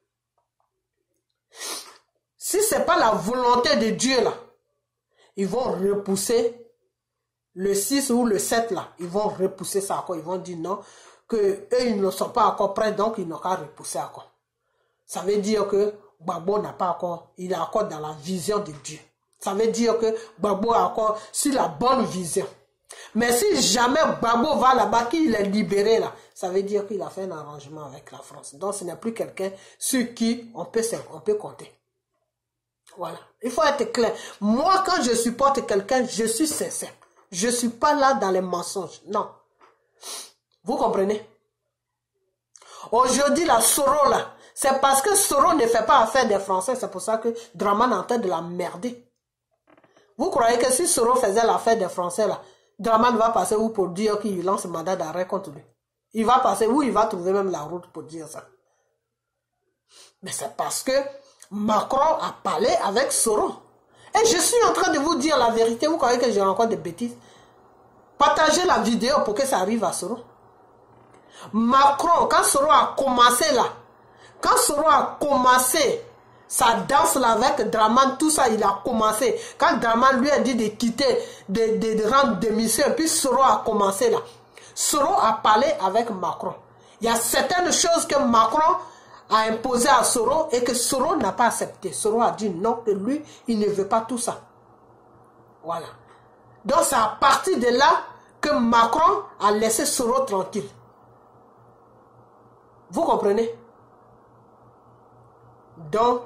si ce n'est pas la volonté de Dieu là, ils vont repousser le 6 ou le 7 là, ils vont repousser ça encore. Ils vont dire non, que eux ils ne sont pas encore prêts, donc ils n'ont qu'à repousser encore. Ça veut dire que Gbagbo n'a pas encore, il est encore dans la vision de Dieu. Ça veut dire que Gbagbo est encore sur la bonne vision. Mais si jamais Gbagbo va là-bas, qu'il est libéré là, ça veut dire qu'il a fait un arrangement avec la France. Donc ce n'est plus quelqu'un sur qui on peut compter. Voilà. Il faut être clair. Moi, quand je supporte quelqu'un, je suis sincère. Je ne suis pas là dans les mensonges. Non. Vous comprenez? Aujourd'hui, la Soro là, c'est parce que Soro ne fait pas affaire des Français. C'est pour ça que Dramane est en train de la merder. Vous croyez que si Soro faisait l'affaire des Français là, Dramane va passer où pour dire qu'il lance un mandat d'arrêt contre lui? Il va passer où? Il va trouver même la route pour dire ça. Mais c'est parce que Macron a parlé avec Soro. Et je suis en train de vous dire la vérité. Vous croyez que je raconte des bêtises? Partagez la vidéo pour que ça arrive à Soro. Macron, quand Soro a commencé là, quand Soro a commencé sa danse là avec Dramane, tout ça, il a commencé. Quand Dramane lui a dit de quitter, de rendre démission, puis Soro a commencé là. Soro a parlé avec Macron. Il y a certaines choses que Macron a imposées à Soro et que Soro n'a pas accepté. Soro a dit non, que lui, il ne veut pas tout ça. Voilà. Donc c'est à partir de là que Macron a laissé Soro tranquille. Vous comprenez? Donc,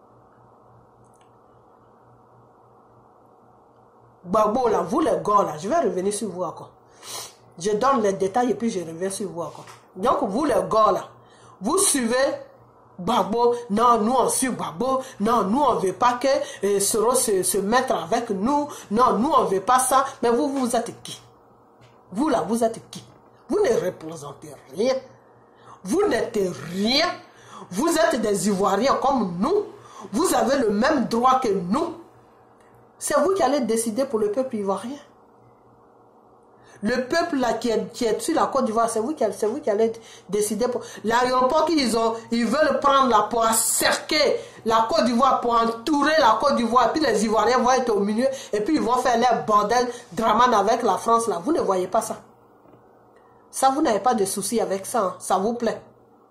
Gbagbo là, vous les gars là, je vais revenir sur vous encore. Je donne les détails et puis je reviens sur vous encore. Donc vous les gars là, vous suivez Gbagbo, non, nous on suit Gbagbo, non, nous on veut pas que Soro se mette avec nous, non, nous on veut pas ça, mais vous êtes qui? Vous là, vous êtes qui? Vous ne représentez rien, vous n'êtes rien, vous êtes des Ivoiriens comme nous, vous avez le même droit que nous. C'est vous qui allez décider pour le peuple ivoirien. Le peuple là qui est sur la Côte d'Ivoire, c'est vous qui allez décider pour l'aéroport ils veulent prendre là pour cerquer la Côte d'Ivoire, pour entourer la Côte d'Ivoire, et puis les Ivoiriens vont être au milieu et puis ils vont faire leur bordel Dramane avec la France là. Vous ne voyez pas ça. Ça, vous n'avez pas de soucis avec ça, hein. Ça vous plaît.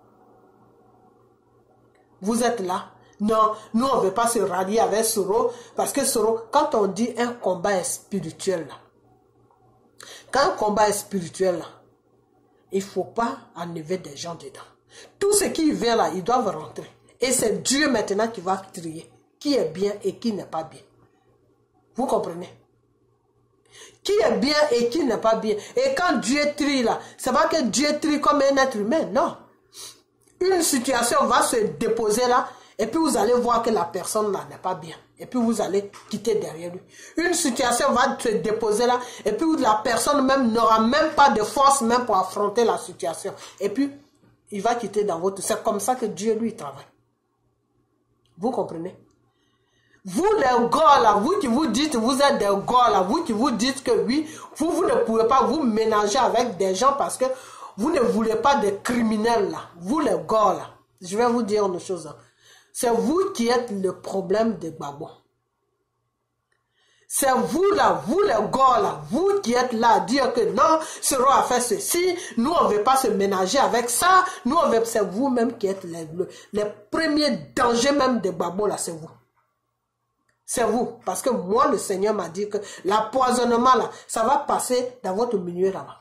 Vous êtes là. Non, nous on ne veut pas se rallier avec Soro, parce que Soro, quand on dit un combat est spirituel là, quand un combat est spirituel là, il ne faut pas enlever des gens dedans. Tout ce qui vient là, ils doivent rentrer. Et c'est Dieu maintenant qui va trier qui est bien et qui n'est pas bien. Vous comprenez? Qui est bien et qui n'est pas bien. Et quand Dieu trie là, c'est pas que Dieu trie comme un être humain, non. Une situation va se déposer là, et puis vous allez voir que la personne là n'est pas bien. Et puis vous allez quitter derrière lui. Une situation va se déposer là, et puis la personne même n'aura même pas de force même pour affronter la situation. Et puis, il va quitter dans votre... C'est comme ça que Dieu lui travaille. Vous comprenez? Vous les gars là, vous qui vous dites, vous êtes des gars là, vous qui vous dites que oui, vous ne pouvez pas vous mélanger avec des gens parce que vous ne voulez pas de criminels là. Vous les gars là, je vais vous dire une chose. Hein. C'est vous qui êtes le problème de Gbagbo. C'est vous là, vous les gars là, vous qui êtes là à dire que non, Soro a fait ceci, nous on ne veut pas se ménager avec ça, nous on veut, c'est vous-même qui êtes les premiers dangers même de Gbagbo là, c'est vous. C'est vous, parce que moi le Seigneur m'a dit que l'empoisonnement là, ça va passer dans votre milieu là-bas.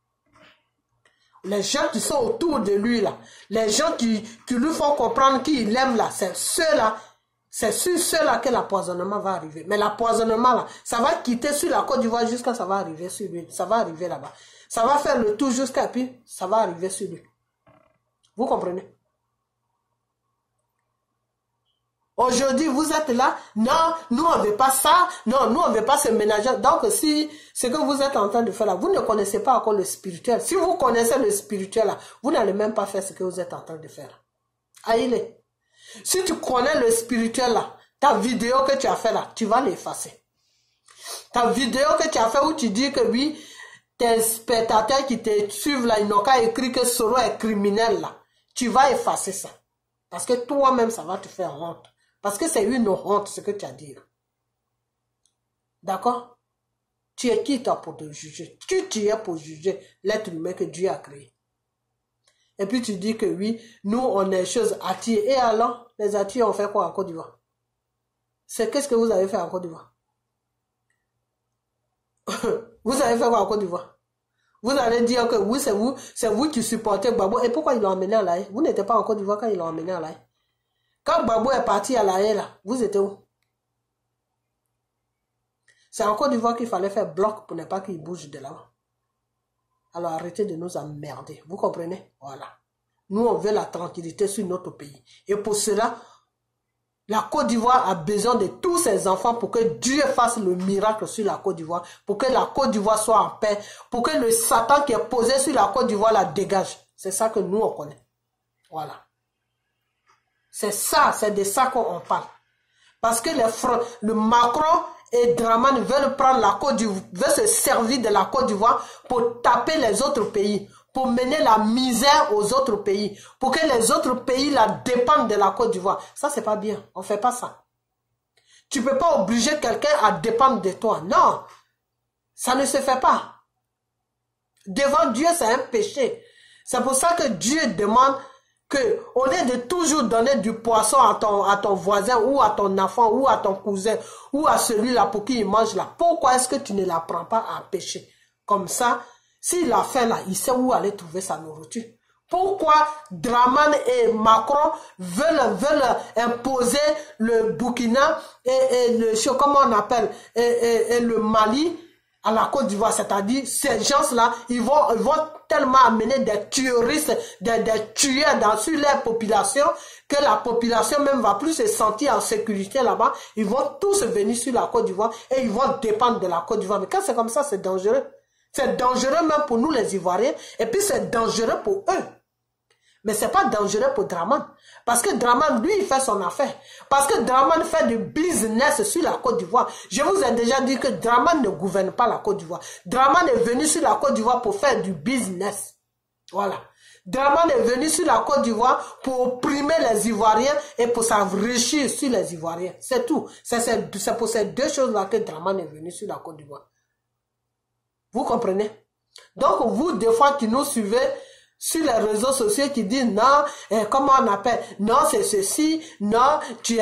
Les gens qui sont autour de lui là, les gens qui lui font comprendre qu'il aime là, c'est ceux-là C'est sur ceux-là que l'empoisonnement va arriver. Mais l'empoisonnement, là, ça va quitter sur la Côte d'Ivoire jusqu'à ça va arriver sur lui. Ça va arriver là-bas. Ça va faire le tour jusqu'à puis ça va arriver sur lui. Vous comprenez? Aujourd'hui, vous êtes là. Non, nous, on ne veut pas ça. Non, nous, on ne veut pas ce ménage. Donc, si ce que vous êtes en train de faire là, vous ne connaissez pas encore le spirituel. Si vous connaissez le spirituel là, vous n'allez même pas faire ce que vous êtes en train de faire. Aïe. Si tu connais le spirituel là, ta vidéo que tu as fait là, tu vas l'effacer. Ta vidéo que tu as fait où tu dis que oui, tes spectateurs qui te suivent là, ils n'ont qu'à écrire que Soro est criminel là. Tu vas effacer ça. Parce que toi-même, ça va te faire honte. Parce que c'est une honte ce que tu as dit. D'accord? Tu es qui toi pour te juger? Tu es pour juger l'être humain que Dieu a créé. Et puis tu dis que oui, nous on est choses attirées. Et alors, les attirés ont fait quoi en Côte d'Ivoire? C'est qu'est-ce que vous avez fait en Côte d'Ivoire? Vous avez fait quoi en Côte d'Ivoire? Vous allez dire que oui, c'est vous qui supportez Gbagbo. Et pourquoi ils l'ont emmené à La Haye? Vous n'étiez pas en Côte d'Ivoire quand ils l'ont emmené à La Haye. Quand Gbagbo est parti à La Haye, là, vous étiez où? C'est en Côte d'Ivoire qu'il fallait faire bloc pour ne pas qu'il bouge de là. Alors arrêtez de nous emmerder. Vous comprenez? Voilà. Nous, on veut la tranquillité sur notre pays. Et pour cela, la Côte d'Ivoire a besoin de tous ses enfants pour que Dieu fasse le miracle sur la Côte d'Ivoire, pour que la Côte d'Ivoire soit en paix, pour que le Satan qui est posé sur la Côte d'Ivoire la dégage. C'est ça que nous, on connaît. Voilà. C'est ça, c'est de ça qu'on parle. Parce que le Macron et Dramane veulent prendre la Côte d'Ivoire, veulent se servir de la Côte d'Ivoire pour taper les autres pays, pour mener la misère aux autres pays, pour que les autres pays la dépendent de la Côte d'Ivoire. Ça, c'est pas bien. On fait pas ça. Tu peux pas obliger quelqu'un à dépendre de toi. Non. Ça ne se fait pas. Devant Dieu, c'est un péché. C'est pour ça que Dieu demande que, au lieu de toujours donner du poisson à ton voisin, ou à ton enfant, ou à ton cousin, ou à celui-là pour qui il mange là, pourquoi est-ce que tu ne l'apprends pas à pêcher? Comme ça, s'il a faim là, il sait où aller trouver sa nourriture. Pourquoi Dramane et Macron veulent imposer le Burkina et le, comment on appelle, et le Mali à la Côte d'Ivoire? C'est-à-dire, ces gens-là, ils vont tellement amener des terroristes, des tueurs sur leur population, que la population même va plus se sentir en sécurité là-bas. Ils vont tous venir sur la Côte d'Ivoire et ils vont dépendre de la Côte d'Ivoire. Mais quand c'est comme ça, c'est dangereux. C'est dangereux même pour nous les Ivoiriens, et puis c'est dangereux pour eux. Mais c'est pas dangereux pour Dramane. Parce que Dramane, lui, il fait son affaire. Parce que Dramane fait du business sur la Côte d'Ivoire. Je vous ai déjà dit que Dramane ne gouverne pas la Côte d'Ivoire. Dramane est venu sur la Côte d'Ivoire pour faire du business. Voilà. Dramane est venu sur la Côte d'Ivoire pour opprimer les Ivoiriens et pour s'enrichir sur les Ivoiriens. C'est tout. C'est pour ces deux choses-là que Dramane est venu sur la Côte d'Ivoire. Vous comprenez? Donc, vous, des fois, qui nous suivez sur les réseaux sociaux, qui disent non, comment on appelle? Non, c'est ceci, non, tu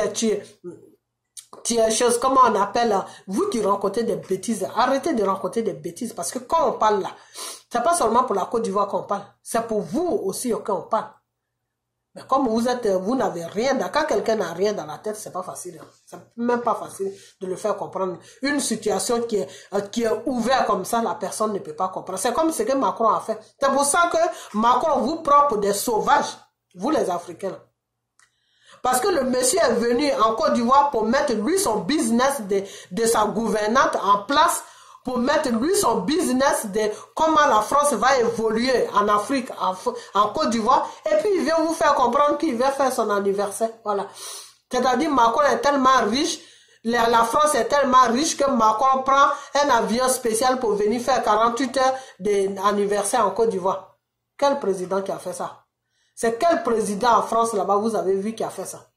es chose, comment on appelle? Vous qui rencontrez des bêtises, arrêtez de rencontrer des bêtises, parce que quand on parle là, c'est pas seulement pour la Côte d'Ivoire qu'on parle, c'est pour vous aussi qu'on parle. Mais comme vous n'avez rien, quand quelqu'un n'a rien dans la tête, c'est pas facile. C'est même pas facile de le faire comprendre. Une situation qui est ouverte comme ça, la personne ne peut pas comprendre. C'est comme ce que Macron a fait. C'est pour ça que Macron vous prend pour des sauvages, vous les Africains. Parce que le monsieur est venu en Côte d'Ivoire pour mettre lui son business de sa gouvernante en place, pour mettre lui son business de comment la France va évoluer en Afrique, en Côte d'Ivoire, et puis il vient vous faire comprendre qu'il va faire son anniversaire. Voilà. C'est-à-dire Macron est tellement riche, la France est tellement riche que Macron prend un avion spécial pour venir faire 48 heures d'anniversaire en Côte d'Ivoire. Quel président qui a fait ça? C'est quel président en France là-bas vous avez vu qui a fait ça?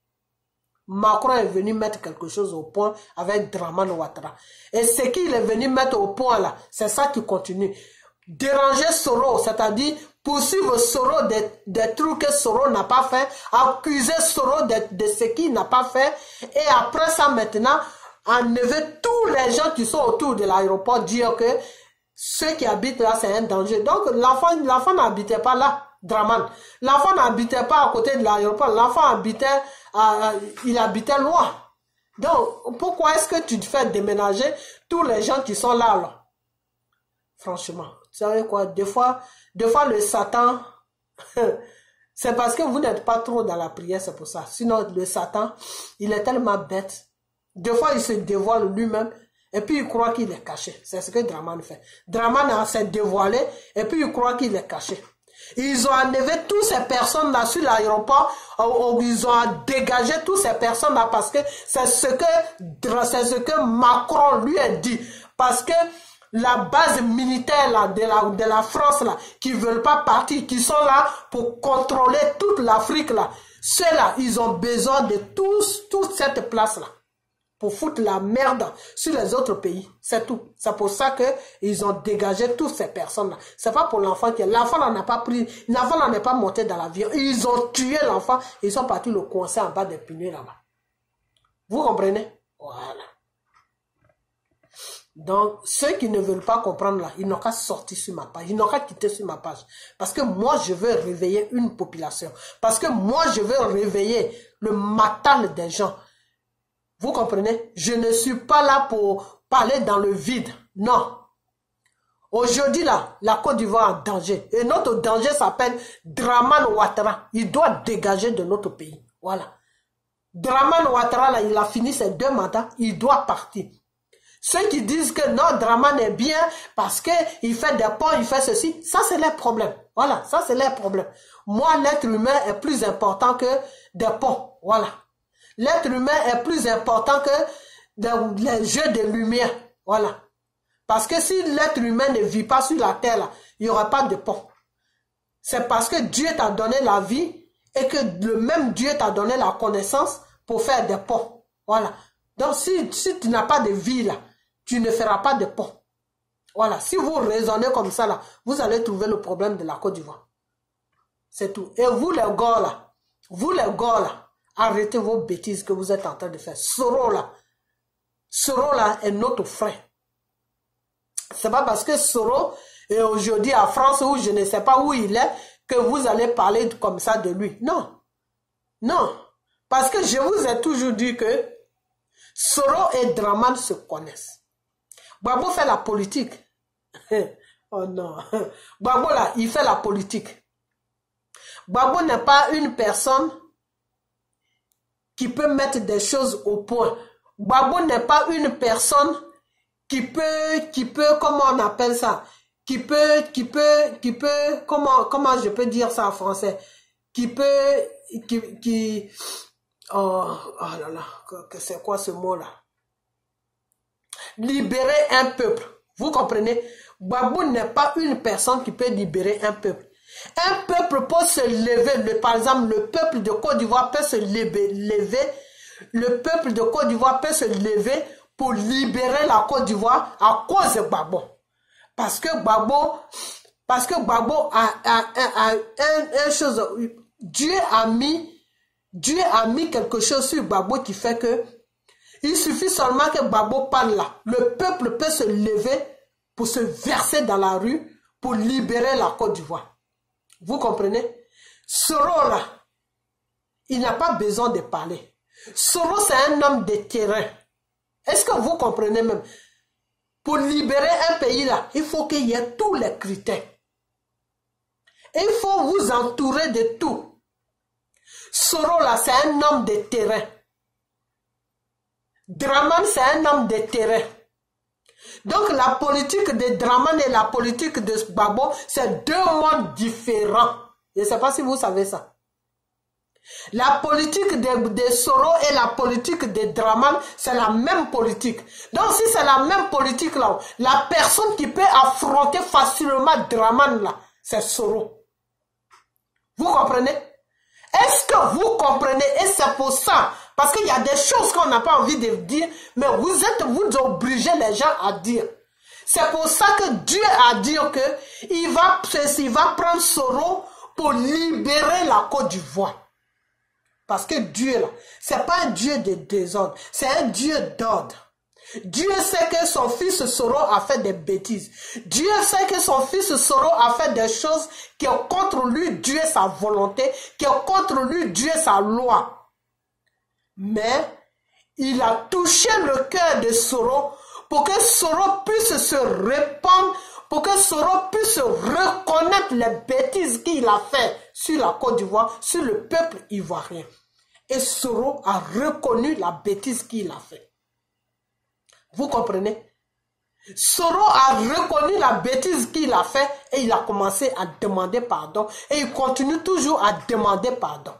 Macron est venu mettre quelque chose au point avec Dramane Ouattara. Et ce qu'il est venu mettre au point là, c'est ça qui continue. Déranger Soro, c'est-à-dire poursuivre Soro des trucs que Soro n'a pas fait, accuser Soro de ce qu'il n'a pas fait, et après ça maintenant, enlever tous les gens qui sont autour de l'aéroport, dire que ceux qui habitent là, c'est un danger. Donc l'enfant n'habitait pas là. Dramane. L'enfant n'habitait pas à côté de l'aéroport, l'enfant habitait il habitait loin. Donc, pourquoi est-ce que tu te fais déménager tous les gens qui sont là, là? Franchement, vous savez quoi, des fois le Satan, c'est parce que vous n'êtes pas trop dans la prière, c'est pour ça. Sinon, le Satan, il est tellement bête. Des fois, il se dévoile lui-même, et puis il croit qu'il est caché. C'est ce que Draman fait. Draman s'est dévoilé, et puis il croit qu'il est caché. Ils ont enlevé toutes ces personnes-là sur l'aéroport, ils ont dégagé toutes ces personnes-là parce que c'est ce que Macron lui a dit. Parce que la base militaire là, de la France, là, qui ne veulent pas partir, qui sont là pour contrôler toute l'Afrique, là, ceux-là, ils ont besoin de toute cette place-là pour foutre la merde sur les autres pays. C'est tout. C'est pour ça qu'ils ont dégagé toutes ces personnes-là. C'est pas pour l'enfant qui est. L'enfant n'en a pas pris. L'enfant n'en est pas monté dans l'avion. Ils ont tué l'enfant. Ils sont partis le coincer en bas des pneus là-bas. Vous comprenez? Voilà. Donc, ceux qui ne veulent pas comprendre là, ils n'ont qu'à sortir sur ma page. Ils n'ont qu'à quitter sur ma page. Parce que moi, je veux réveiller une population. Parce que moi, je veux réveiller le matal des gens. Vous comprenez? Je ne suis pas là pour parler dans le vide. Non. Aujourd'hui, là, la Côte d'Ivoire est en danger. Et notre danger s'appelle Draman Ouattara. Il doit dégager de notre pays. Voilà. Draman Ouattara, là, il a fini ses 2 mandats. Il doit partir. Ceux qui disent que non, Draman est bien parce qu'il fait des ponts, il fait ceci, ça c'est leur problème. Voilà, ça c'est leur problème. Moi, l'être humain est plus important que des ponts. Voilà. L'être humain est plus important que les jeux de lumière. Voilà. Parce que si l'être humain ne vit pas sur la terre, là, il n'y aura pas de pont. C'est parce que Dieu t'a donné la vie et que le même Dieu t'a donné la connaissance pour faire des ponts. Voilà. Donc, si tu n'as pas de vie, là, tu ne feras pas de pont. Voilà. Si vous raisonnez comme ça, là, vous allez trouver le problème de la Côte d'Ivoire. C'est tout. Et vous, les gars, là, arrêtez vos bêtises que vous êtes en train de faire. Soro, là, est notre frère. C'est pas parce que Soro est aujourd'hui en France ou je ne sais pas où il est que vous allez parler comme ça de lui. Non. Non. Parce que je vous ai toujours dit que Soro et Draman se connaissent. Gbagbo fait la politique. Oh non. Gbagbo là, il fait la politique. Gbagbo n'est pas une personne qui peut mettre des choses au point. Gbagbo n'est pas une personne qui peut, comment on appelle ça? Qui peut, comment je peux dire ça en français? Oh là là, c'est quoi ce mot là? Libérer un peuple. Vous comprenez? Gbagbo n'est pas une personne qui peut libérer un peuple. Un peuple peut se lever, par exemple, le peuple de Côte d'Ivoire peut se lever, le peuple de Côte d'Ivoire peut se lever pour libérer la Côte d'Ivoire à cause de Gbagbo. Parce que Gbagbo a une chose, Dieu a mis quelque chose sur Gbagbo qui fait que il suffit seulement que Gbagbo parle là. Le peuple peut se lever pour se verser dans la rue pour libérer la Côte d'Ivoire. Vous comprenez? Soro là, il n'a pas besoin de parler. Soro c'est un homme de terrain. Est-ce que vous comprenez même? Pour libérer un pays là, il faut qu'il y ait tous les critères. Et il faut vous entourer de tout. Soro là, c'est un homme de terrain. Draman, c'est un homme de terrain. Donc la politique de Draman et la politique de Gbagbo, c'est 2 mondes différents. Je ne sais pas si vous savez ça. La politique de Soro et la politique de Draman, c'est la même politique. Donc si c'est la même politique là, la personne qui peut affronter facilement Draman là, c'est Soro. Vous comprenez? Est-ce que vous comprenez? Et c'est pour ça, parce qu'il y a des choses qu'on n'a pas envie de dire, mais vous obligez les gens à dire. C'est pour ça que Dieu a dit que il va prendre Soro pour libérer la Côte d'Ivoire. Parce que Dieu là, c'est pas un Dieu de désordre, c'est un Dieu d'ordre. Dieu sait que son fils Soro a fait des bêtises. Dieu sait que son fils Soro a fait des choses qui ont contre lui Dieu sa volonté, qui ont contre lui Dieu sa loi. Mais il a touché le cœur de Soro pour que Soro puisse se répandre, pour que Soro puisse reconnaître les bêtises qu'il a fait sur la Côte d'Ivoire, sur le peuple ivoirien. Et Soro a reconnu la bêtise qu'il a fait. Vous comprenez? Soro a reconnu la bêtise qu'il a fait et il a commencé à demander pardon. Et il continue toujours à demander pardon.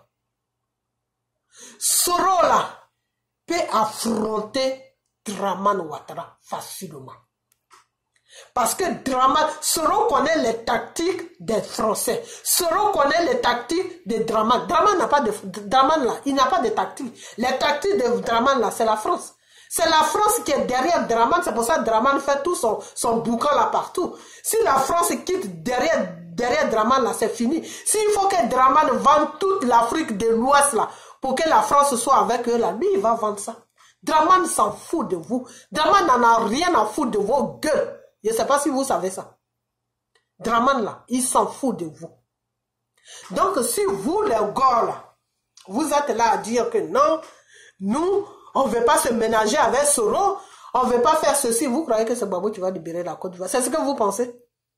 Soro là peut affronter Dramane Ouattara facilement. Parce que Soro connaît les tactiques des Français. Soro connaît les tactiques de Dramane. Dramane n'a pas de... Dramane là, il n'a pas de tactique. Les tactiques de Dramane là, c'est la France. C'est la France qui est derrière Dramane. C'est pour ça que Dramane fait tout son boucan là partout. Si la France quitte derrière Dramane là, c'est fini. S'il faut que Dramane vende toute l'Afrique de l'Ouest là, pour que la France soit avec eux là, lui il va vendre ça. Dramane s'en fout de vous. Dramane n'en a rien à foutre de vos gueules. Je ne sais pas si vous savez ça. Dramane là, il s'en fout de vous. Donc si vous les gars là, vous êtes là à dire que non, nous, on ne veut pas se ménager avec Soro, on ne veut pas faire ceci, vous croyez que c'est Gbagbo qui va libérer la Côte d'Ivoire? C'est ce que vous pensez?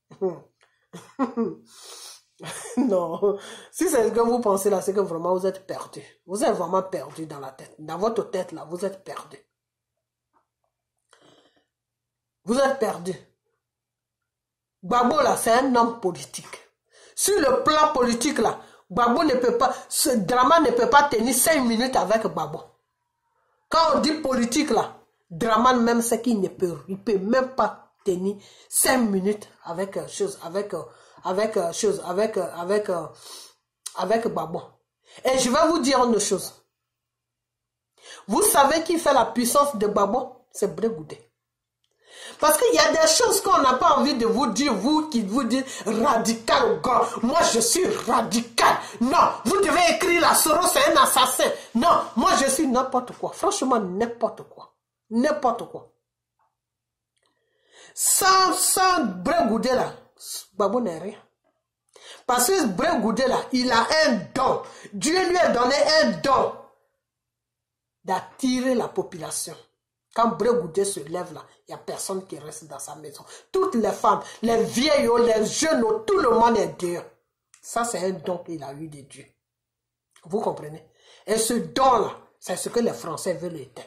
Non, si c'est ce que vous pensez là, c'est que vraiment vous êtes perdu. Vous êtes vraiment perdu dans la tête. Dans votre tête là, vous êtes perdu. Vous êtes perdu. Gbagbo là, c'est un homme politique. Sur le plan politique là, Gbagbo ne peut pas, ce Dramane ne peut pas tenir 5 minutes avec Gbagbo. Quand on dit politique là, Dramane même sait qu'il ne peut, il peut même pas tenir 5 minutes avec Gbagbo. Et je vais vous dire une chose. Vous savez qui fait la puissance de Gbagbo? C'est Bré Goudé. Parce qu'il y a des choses qu'on n'a pas envie de vous dire, vous qui vous dites radical, gars. Moi, je suis radical. Non, vous devez écrire la Soro, c'est un assassin. Non, moi, je suis n'importe quoi. Franchement, n'importe quoi. N'importe quoi. Sans Bré Goudé là, Gbagbo n'est rien. Parce que Bré Goudé là, il a un don. Dieu lui a donné un don d'attirer la population. Quand Bré Goudé se lève là, il n'y a personne qui reste dans sa maison. Toutes les femmes, les vieilles, les jeunes, tout le monde est dehors. Ça, c'est un don qu'il a eu de Dieu. Vous comprenez? Et ce don-là, c'est ce que les Français veulent éteindre.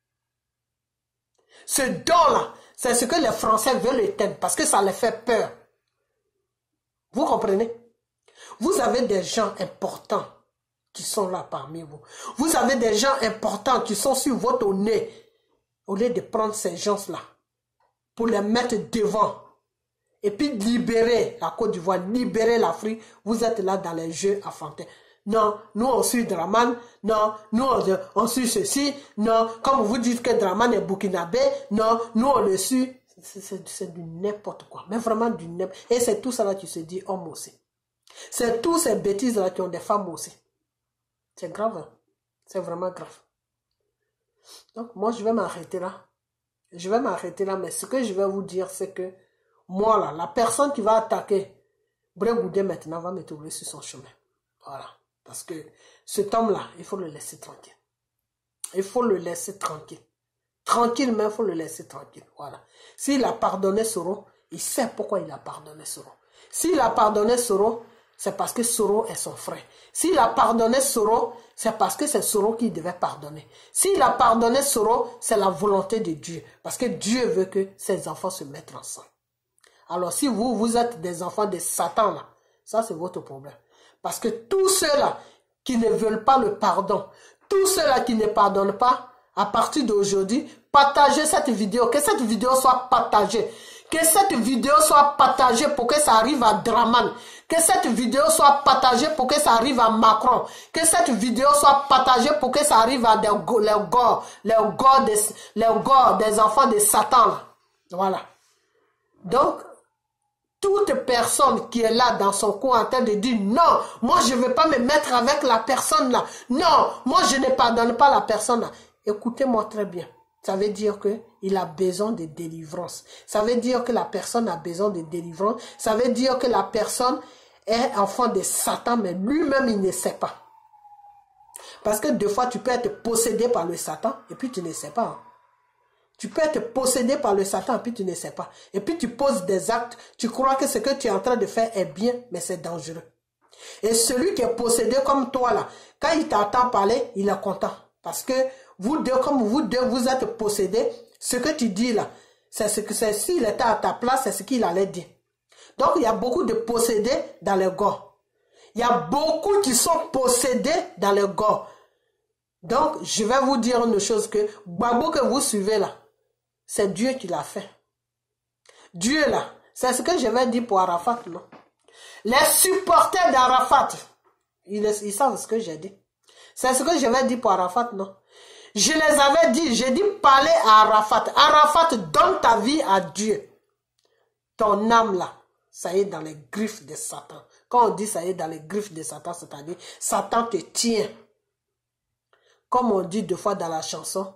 Ce don-là, c'est ce que les Français veulent éteindre parce que ça les fait peur. Vous comprenez? Vous avez des gens importants qui sont là parmi vous. Vous avez des gens importants qui sont sur votre nez. Au lieu de prendre ces gens-là pour les mettre devant et puis libérer la Côte d'Ivoire, libérer l'Afrique, vous êtes là dans les jeux enfantins. Non, nous on suit Dramane, non, nous on suit ceci, non, comme vous dites que Dramane est burkinabé, non, nous on le suit. C'est du n'importe quoi, mais vraiment du n'importe quoi. Et c'est tout ça là qui se dit homme aussi. C'est tous ces bêtises là qui ont des femmes aussi. C'est grave, hein? C'est vraiment grave. Donc, moi, je vais m'arrêter là. Je vais m'arrêter là, mais ce que je vais vous dire, c'est que moi, là, la personne qui va attaquer Bré Goudé maintenant va me trouver sur son chemin. Voilà. Parce que cet homme-là, il faut le laisser tranquille. Il faut le laisser tranquille. Tranquille, mais il faut le laisser tranquille. Voilà. S'il a pardonné Soro, il sait pourquoi il a pardonné Soro. S'il a pardonné Soro, c'est parce que Soro est son frère. S'il a pardonné Soro, c'est parce que c'est Soro qui devait pardonner. S'il a pardonné Soro, c'est la volonté de Dieu. Parce que Dieu veut que ses enfants se mettent ensemble. Alors si vous êtes des enfants de Satan, là, ça c'est votre problème. Parce que tous ceux-là qui ne veulent pas le pardon, tous ceux-là qui ne pardonnent pas, à partir d'aujourd'hui, partagez cette vidéo, que cette vidéo soit partagée. Que cette vidéo soit partagée pour que ça arrive à Dramane. Que cette vidéo soit partagée pour que ça arrive à Macron. Que cette vidéo soit partagée pour que ça arrive à les gars des enfants de Satan. Voilà. Donc, toute personne qui est là dans son coin en train de dire non, moi je ne veux pas me mettre avec la personne là. Non, moi je ne pardonne pas la personne là. Écoutez-moi très bien. Ça veut dire qu'il a besoin de délivrance. Ça veut dire que la personne a besoin de délivrance. Ça veut dire que la personne est enfant de Satan, mais lui-même, il ne sait pas. Parce que des fois, tu peux être possédé par le Satan et puis tu ne sais pas. Hein. Tu peux être possédé par le Satan et puis tu ne sais pas. Et puis tu poses des actes, tu crois que ce que tu es en train de faire est bien, mais c'est dangereux. Et celui qui est possédé comme toi là, quand il t'entend parler, il est content. Parce que vous deux, comme vous deux, vous êtes possédés, ce que tu dis là, c'est ce que c'est, s'il était à ta place, c'est ce qu'il allait dire. Donc il y a beaucoup de possédés dans les gars. Il y a beaucoup qui sont possédés dans les gars. Donc je vais vous dire une chose que Gbagbo que vous suivez là, c'est Dieu qui l'a fait. Dieu là, c'est ce que je vais dire pour Arafat, non? Les supporters d'Arafat, ils savent ce que j'ai dit. C'est ce que je vais dire pour Arafat, non? Je les avais dit, j'ai dit parler à Arafat. Arafat, donne ta vie à Dieu. Ton âme là, ça y est dans les griffes de Satan. Quand on dit ça y est dans les griffes de Satan, c'est-à-dire Satan te tient. Comme on dit deux fois dans la chanson.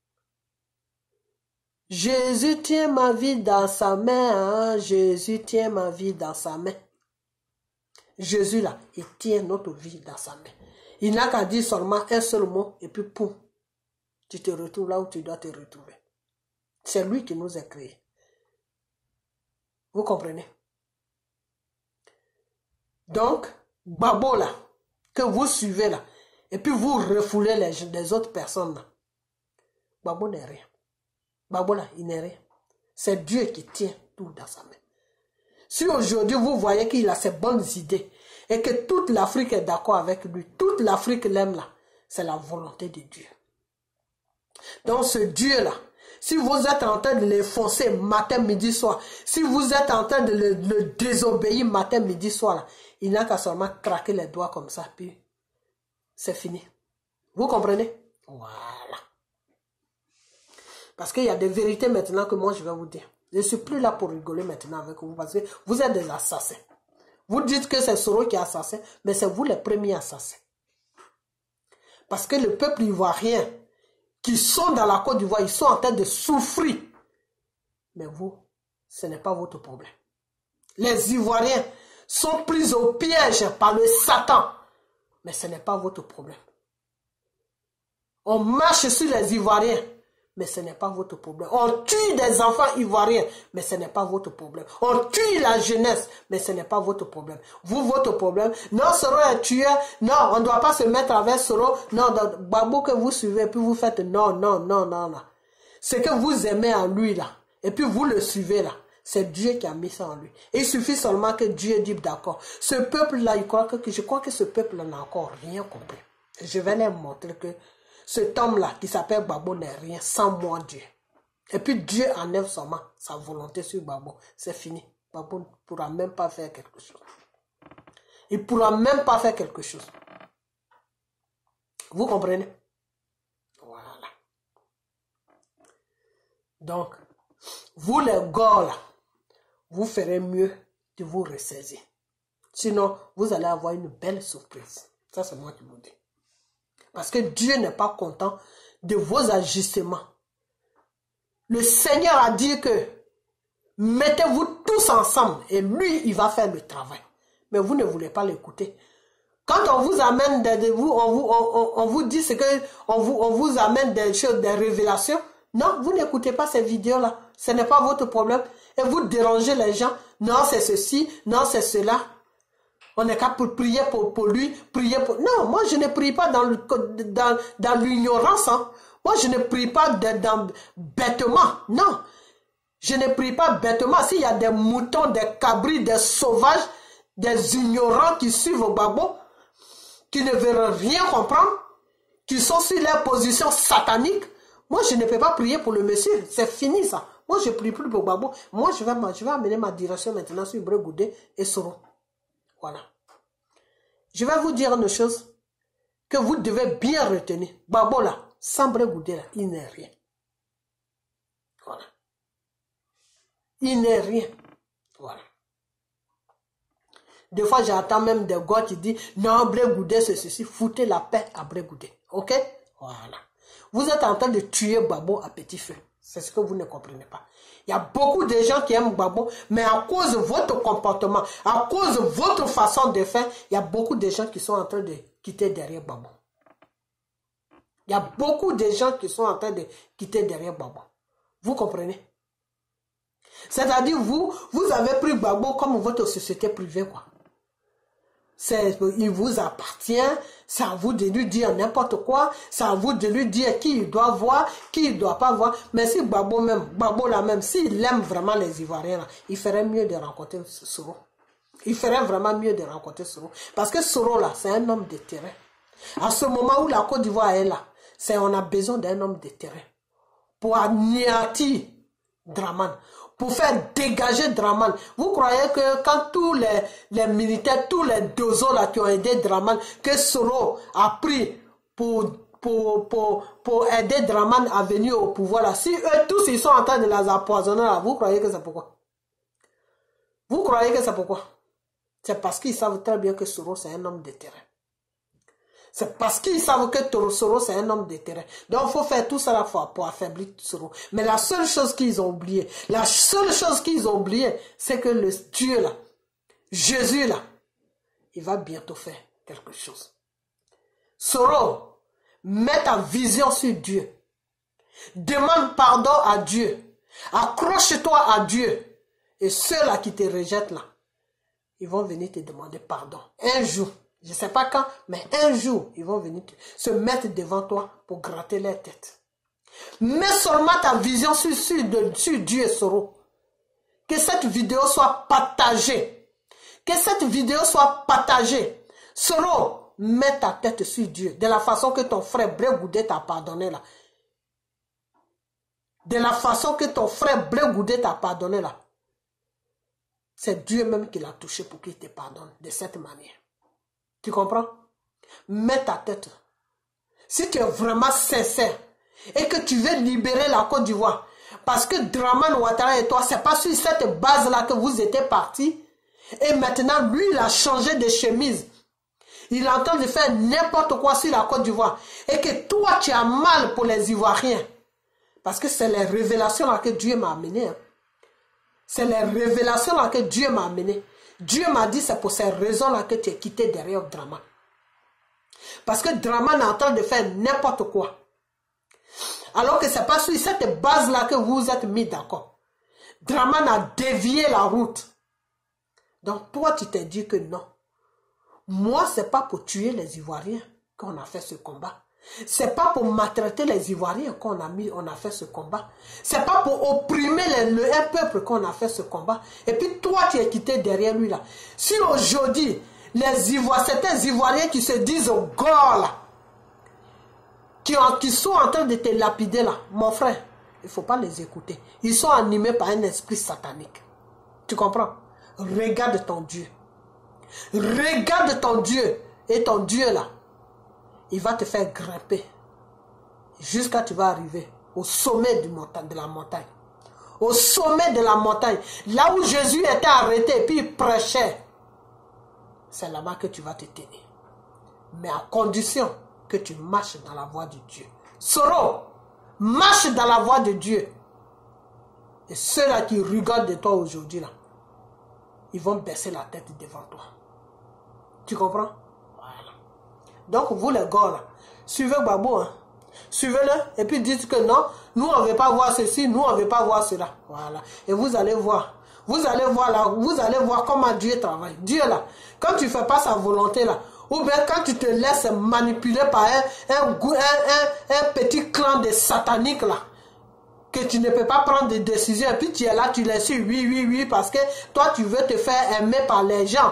Jésus tient ma vie dans sa main, hein? Jésus tient ma vie dans sa main. Jésus là, il tient notre vie dans sa main. Il n'a qu'à dire seulement un seul mot et puis poum, tu te retrouves là où tu dois te retrouver. C'est lui qui nous a créés. Vous comprenez? Donc, Gbagbo là, que vous suivez là, et puis vous refoulez les autres personnes là. Gbagbo n'est rien. Gbagbo là, il n'est rien. C'est Dieu qui tient tout dans sa main. Si aujourd'hui vous voyez qu'il a ces bonnes idées et que toute l'Afrique est d'accord avec lui, toute l'Afrique l'aime là, c'est la volonté de Dieu. Donc ce Dieu là, si vous êtes en train de l'enfoncer matin, midi, soir, si vous êtes en train de le désobéir matin, midi, soir, là, il n'a qu'à seulement craquer les doigts comme ça, puis c'est fini. Vous comprenez? Voilà. Parce qu'il y a des vérités maintenant que moi je vais vous dire. Je ne suis plus là pour rigoler maintenant avec vous parce que vous êtes des assassins. Vous dites que c'est Soro qui est assassin, mais c'est vous les premiers assassins. Parce que le peuple ivoirien qui sont dans la Côte d'Ivoire, ils sont en train de souffrir. Mais vous, ce n'est pas votre problème. Les Ivoiriens sont pris au piège par le Satan, mais ce n'est pas votre problème. On marche sur les Ivoiriens, mais ce n'est pas votre problème. On tue des enfants ivoiriens, mais ce n'est pas votre problème. On tue la jeunesse, mais ce n'est pas votre problème. Vous, votre problème, non, Soro est tué, non, on ne doit pas se mettre avec Soro, non, Gbagbo que vous suivez, puis vous faites non, non, non, non, non. Ce que vous aimez en lui, là, et puis vous le suivez, là, c'est Dieu qui a mis ça en lui. Et il suffit seulement que Dieu dise d'accord. Ce peuple-là, je crois que ce peuple-là n'a encore rien compris. Je vais leur montrer que cet homme-là, qui s'appelle Gbagbo, n'est rien sans moi, Dieu. Et puis Dieu enlève seulement sa volonté sur Gbagbo. C'est fini. Gbagbo ne pourra même pas faire quelque chose. Il ne pourra même pas faire quelque chose. Vous comprenez? Voilà. Donc, vous les gars là, vous ferez mieux de vous ressaisir. Sinon, vous allez avoir une belle surprise. Ça, c'est moi qui vous dis. Parce que Dieu n'est pas content de vos ajustements. Le Seigneur a dit que mettez-vous tous ensemble et lui, il va faire le travail. Mais vous ne voulez pas l'écouter. Quand on vous amène on vous dit ce que on vous amène des choses, des révélations. Non, vous n'écoutez pas ces vidéos-là. Ce n'est pas votre problème. Et vous dérangez les gens. Non, c'est ceci. Non, c'est cela. On n'est qu'à prier pour lui, prier pour... Non, moi je ne prie pas dans l'ignorance. Hein. Moi je ne prie pas bêtement. Non, je ne prie pas bêtement. S'il y a des moutons, des cabris, des sauvages, des ignorants qui suivent au Gbagbo, qui ne veulent rien comprendre, qui sont sur leur position satanique, moi je ne peux pas prier pour le monsieur. C'est fini ça. Moi je ne prie plus pour Gbagbo. Moi je vais amener ma direction maintenant sur Ibré Goudé et Soro. Voilà. Je vais vous dire une chose que vous devez bien retenir. Gbagbo là, sans Ibré Goudé là, il n'est rien. Voilà. Il n'est rien. Voilà. Des fois, j'entends même des gars qui disent non, Ibré Goudé, c'est ceci. Foutez la paix à Ibré Goudé. Ok? Voilà. Vous êtes en train de tuer Gbagbo à petit feu. C'est ce que vous ne comprenez pas. Il y a beaucoup de gens qui aiment Gbagbo, mais à cause de votre comportement, à cause de votre façon de faire, il y a beaucoup de gens qui sont en train de quitter derrière Gbagbo. Il y a beaucoup de gens qui sont en train de quitter derrière Gbagbo. Vous comprenez? C'est-à-dire, vous avez pris Gbagbo comme votre société privée, quoi. Il vous appartient, c'est à vous de lui dire n'importe quoi, c'est à vous de lui dire qui il doit voir, qui il ne doit pas voir. Mais si Gbagbo là même, s'il aime vraiment les Ivoiriens, là, il ferait mieux de rencontrer Soro. Il ferait vraiment mieux de rencontrer Soro. Parce que Soro, là, c'est un homme de terrain. À ce moment où la Côte d'Ivoire est là, on a besoin d'un homme de terrain. Pour anéantir Dramane. Pour faire dégager Dramane. Vous croyez que quand tous les militaires, tous les dozos là qui ont aidé Dramane, que Soro a pris pour aider Dramane à venir au pouvoir là, si eux tous ils sont en train de les empoisonner là, vous croyez que c'est pourquoi? Vous croyez que c'est pourquoi? C'est parce qu'ils savent très bien que Soro c'est un homme de terrain. C'est parce qu'ils savent que Soro c'est un homme de terrain. Donc il faut faire tout ça pour affaiblir Soro. Mais la seule chose qu'ils ont oublié, c'est que le Dieu là, Jésus là, il va bientôt faire quelque chose. Soro, mets ta vision sur Dieu. Demande pardon à Dieu. Accroche-toi à Dieu. Et ceux-là qui te rejettent là, ils vont venir te demander pardon. Un jour. Je ne sais pas quand, mais un jour, ils vont venir se mettre devant toi pour gratter leur tête. Mets seulement ta vision sur Dieu et Soro. Que cette vidéo soit partagée. Que cette vidéo soit partagée. Soro, mets ta tête sur Dieu. De la façon que ton frère Brégoudé t'a pardonné là. De la façon que ton frère Brégoudé t'a pardonné là. C'est Dieu même qui l'a touché pour qu'il te pardonne de cette manière. Tu comprends? Mets ta tête. Si tu es vraiment sincère et que tu veux libérer la Côte d'Ivoire, parce que Dramane Ouattara et toi, c'est pas sur cette base-là que vous étiez partis. Et maintenant, lui, il a changé de chemise. Il est en train de faire n'importe quoi sur la Côte d'Ivoire. Et que toi, tu as mal pour les Ivoiriens. Parce que c'est les révélations là que Dieu m'a amené. Hein. C'est les révélations là que Dieu m'a amené. Dieu m'a dit c'est pour ces raisons-là que tu es quitté derrière Dramane. Parce que Dramane est en train de faire n'importe quoi. Alors que ce n'est pas sur cette base-là que vous êtes mis d'accord. Dramane a dévié la route. Donc toi, tu t'es dit que non. Moi, ce n'est pas pour tuer les Ivoiriens qu'on a fait ce combat. Ce n'est pas pour maltraiter les Ivoiriens qu'on a fait ce combat. Ce n'est pas pour opprimer un peuple qu'on a fait ce combat. Et puis toi, tu es quitté derrière lui là. Si aujourd'hui, certains Ivoiriens qui se disent au gore là, qui sont en train de te lapider là, mon frère, il ne faut pas les écouter. Ils sont animés par un esprit satanique. Tu comprends? Regarde ton Dieu. Regarde ton Dieu. Et ton Dieu là, il va te faire grimper jusqu'à tu vas arriver au sommet de la montagne. Au sommet de la montagne. Là où Jésus était arrêté et puis il prêchait. C'est là-bas que tu vas te tenir. Mais à condition que tu marches dans la voie de Dieu. Soro, marche dans la voie de Dieu. Et ceux-là qui regardent de toi aujourd'hui, là, ils vont baisser la tête devant toi. Tu comprends? Voilà. Donc vous les gars là, suivez Gbagbo, hein. Suivez-le et puis dites que non, nous on ne veut pas voir ceci, nous on ne veut pas voir cela. Voilà. Et vous allez voir. Vous allez voir là, vous allez voir comment Dieu travaille. Dieu là, quand tu ne fais pas sa volonté là, ou bien quand tu te laisses manipuler par un petit clan de sataniques là, que tu ne peux pas prendre des décisions, et puis tu es là, tu laisses oui, parce que toi tu veux te faire aimer par les gens.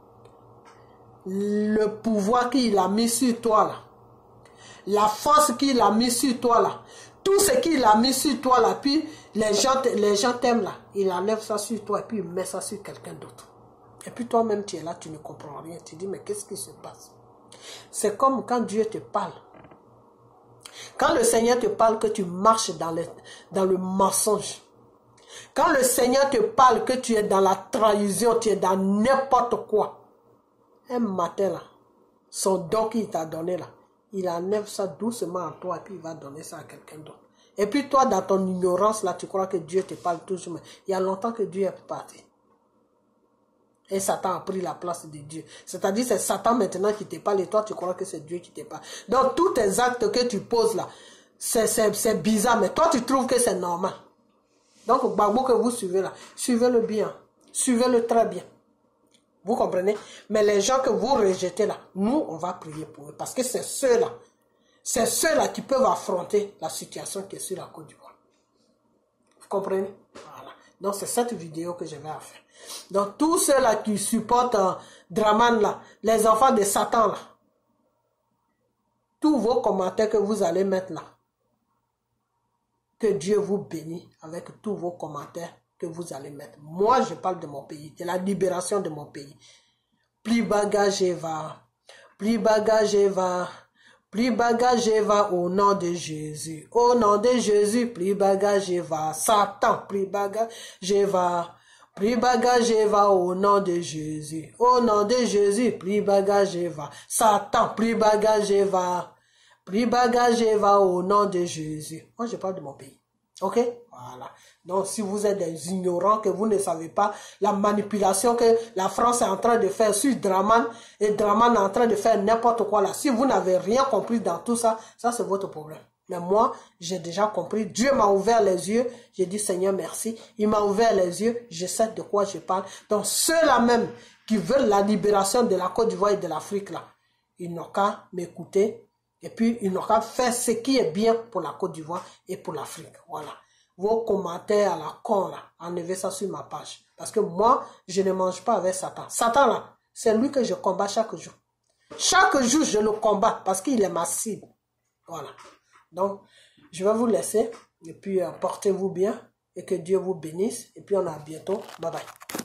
Le pouvoir qu'il a mis sur toi là, la force qu'il a mis sur toi là, tout ce qu'il a mis sur toi là, puis les gens t'aiment là, il enlève ça sur toi et puis il met ça sur quelqu'un d'autre. Et puis toi-même tu es là, tu ne comprends rien, tu dis mais qu'est-ce qui se passe? C'est comme quand Dieu te parle. Quand le Seigneur te parle que tu marches dans le mensonge. Quand le Seigneur te parle que tu es dans la trahison, tu es dans n'importe quoi. Un matin là, son don qu'il t'a donné là, il enlève ça doucement à toi et puis il va donner ça à quelqu'un d'autre. Et puis toi, dans ton ignorance là, tu crois que Dieu te parle toujours. Mais il y a longtemps que Dieu est parti. Et Satan a pris la place de Dieu. C'est-à-dire c'est Satan maintenant qui te parle et toi tu crois que c'est Dieu qui te parle. Donc tous tes actes que tu poses là, c'est bizarre, mais toi tu trouves que c'est normal. Donc Gbagbo que vous suivez là, suivez-le bien. Suivez-le très bien. Vous comprenez? Mais les gens que vous rejetez là, nous on va prier pour eux. Parce que c'est ceux-là qui peuvent affronter la situation qui est sur la Côte d'Ivoire. Vous comprenez? Voilà. Donc c'est cette vidéo que je vais faire. Donc tous ceux-là qui supportent Draman là, les enfants de Satan là, tous vos commentaires que vous allez mettre là, que Dieu vous bénisse avec tous vos commentaires que vous allez mettre. Moi je parle de mon pays, de la libération de mon pays. Plus bagage va, plus bagage va. Plus bagage va au nom de Jésus. Au nom de Jésus, plus bagage va. Satan, plus bagage va. Plus bagage va au nom de Jésus. Au nom de Jésus, plus bagage va. Satan, plus bagage va. Plus bagage va au nom de Jésus. Moi, je parle de mon pays. Ok? Voilà. Donc, si vous êtes des ignorants, que vous ne savez pas la manipulation que la France est en train de faire sur Draman, et Draman est en train de faire n'importe quoi là. Si vous n'avez rien compris dans tout ça, ça c'est votre problème. Mais moi, j'ai déjà compris. Dieu m'a ouvert les yeux. J'ai dit, Seigneur, merci. Il m'a ouvert les yeux. Je sais de quoi je parle. Donc, ceux-là même qui veulent la libération de la Côte d'Ivoire et de l'Afrique là, ils n'ont qu'à m'écouter. Et puis, ils n'ont qu'à faire ce qui est bien pour la Côte d'Ivoire et pour l'Afrique. Voilà. Vos commentaires à la con, là, enlevez ça sur ma page. Parce que moi, je ne mange pas avec Satan. Satan, là, c'est lui que je combats chaque jour. Chaque jour, je le combats parce qu'il est ma cible. Voilà. Donc, je vais vous laisser. Et puis, portez-vous bien. Et que Dieu vous bénisse. Et puis, on a à bientôt. Bye bye.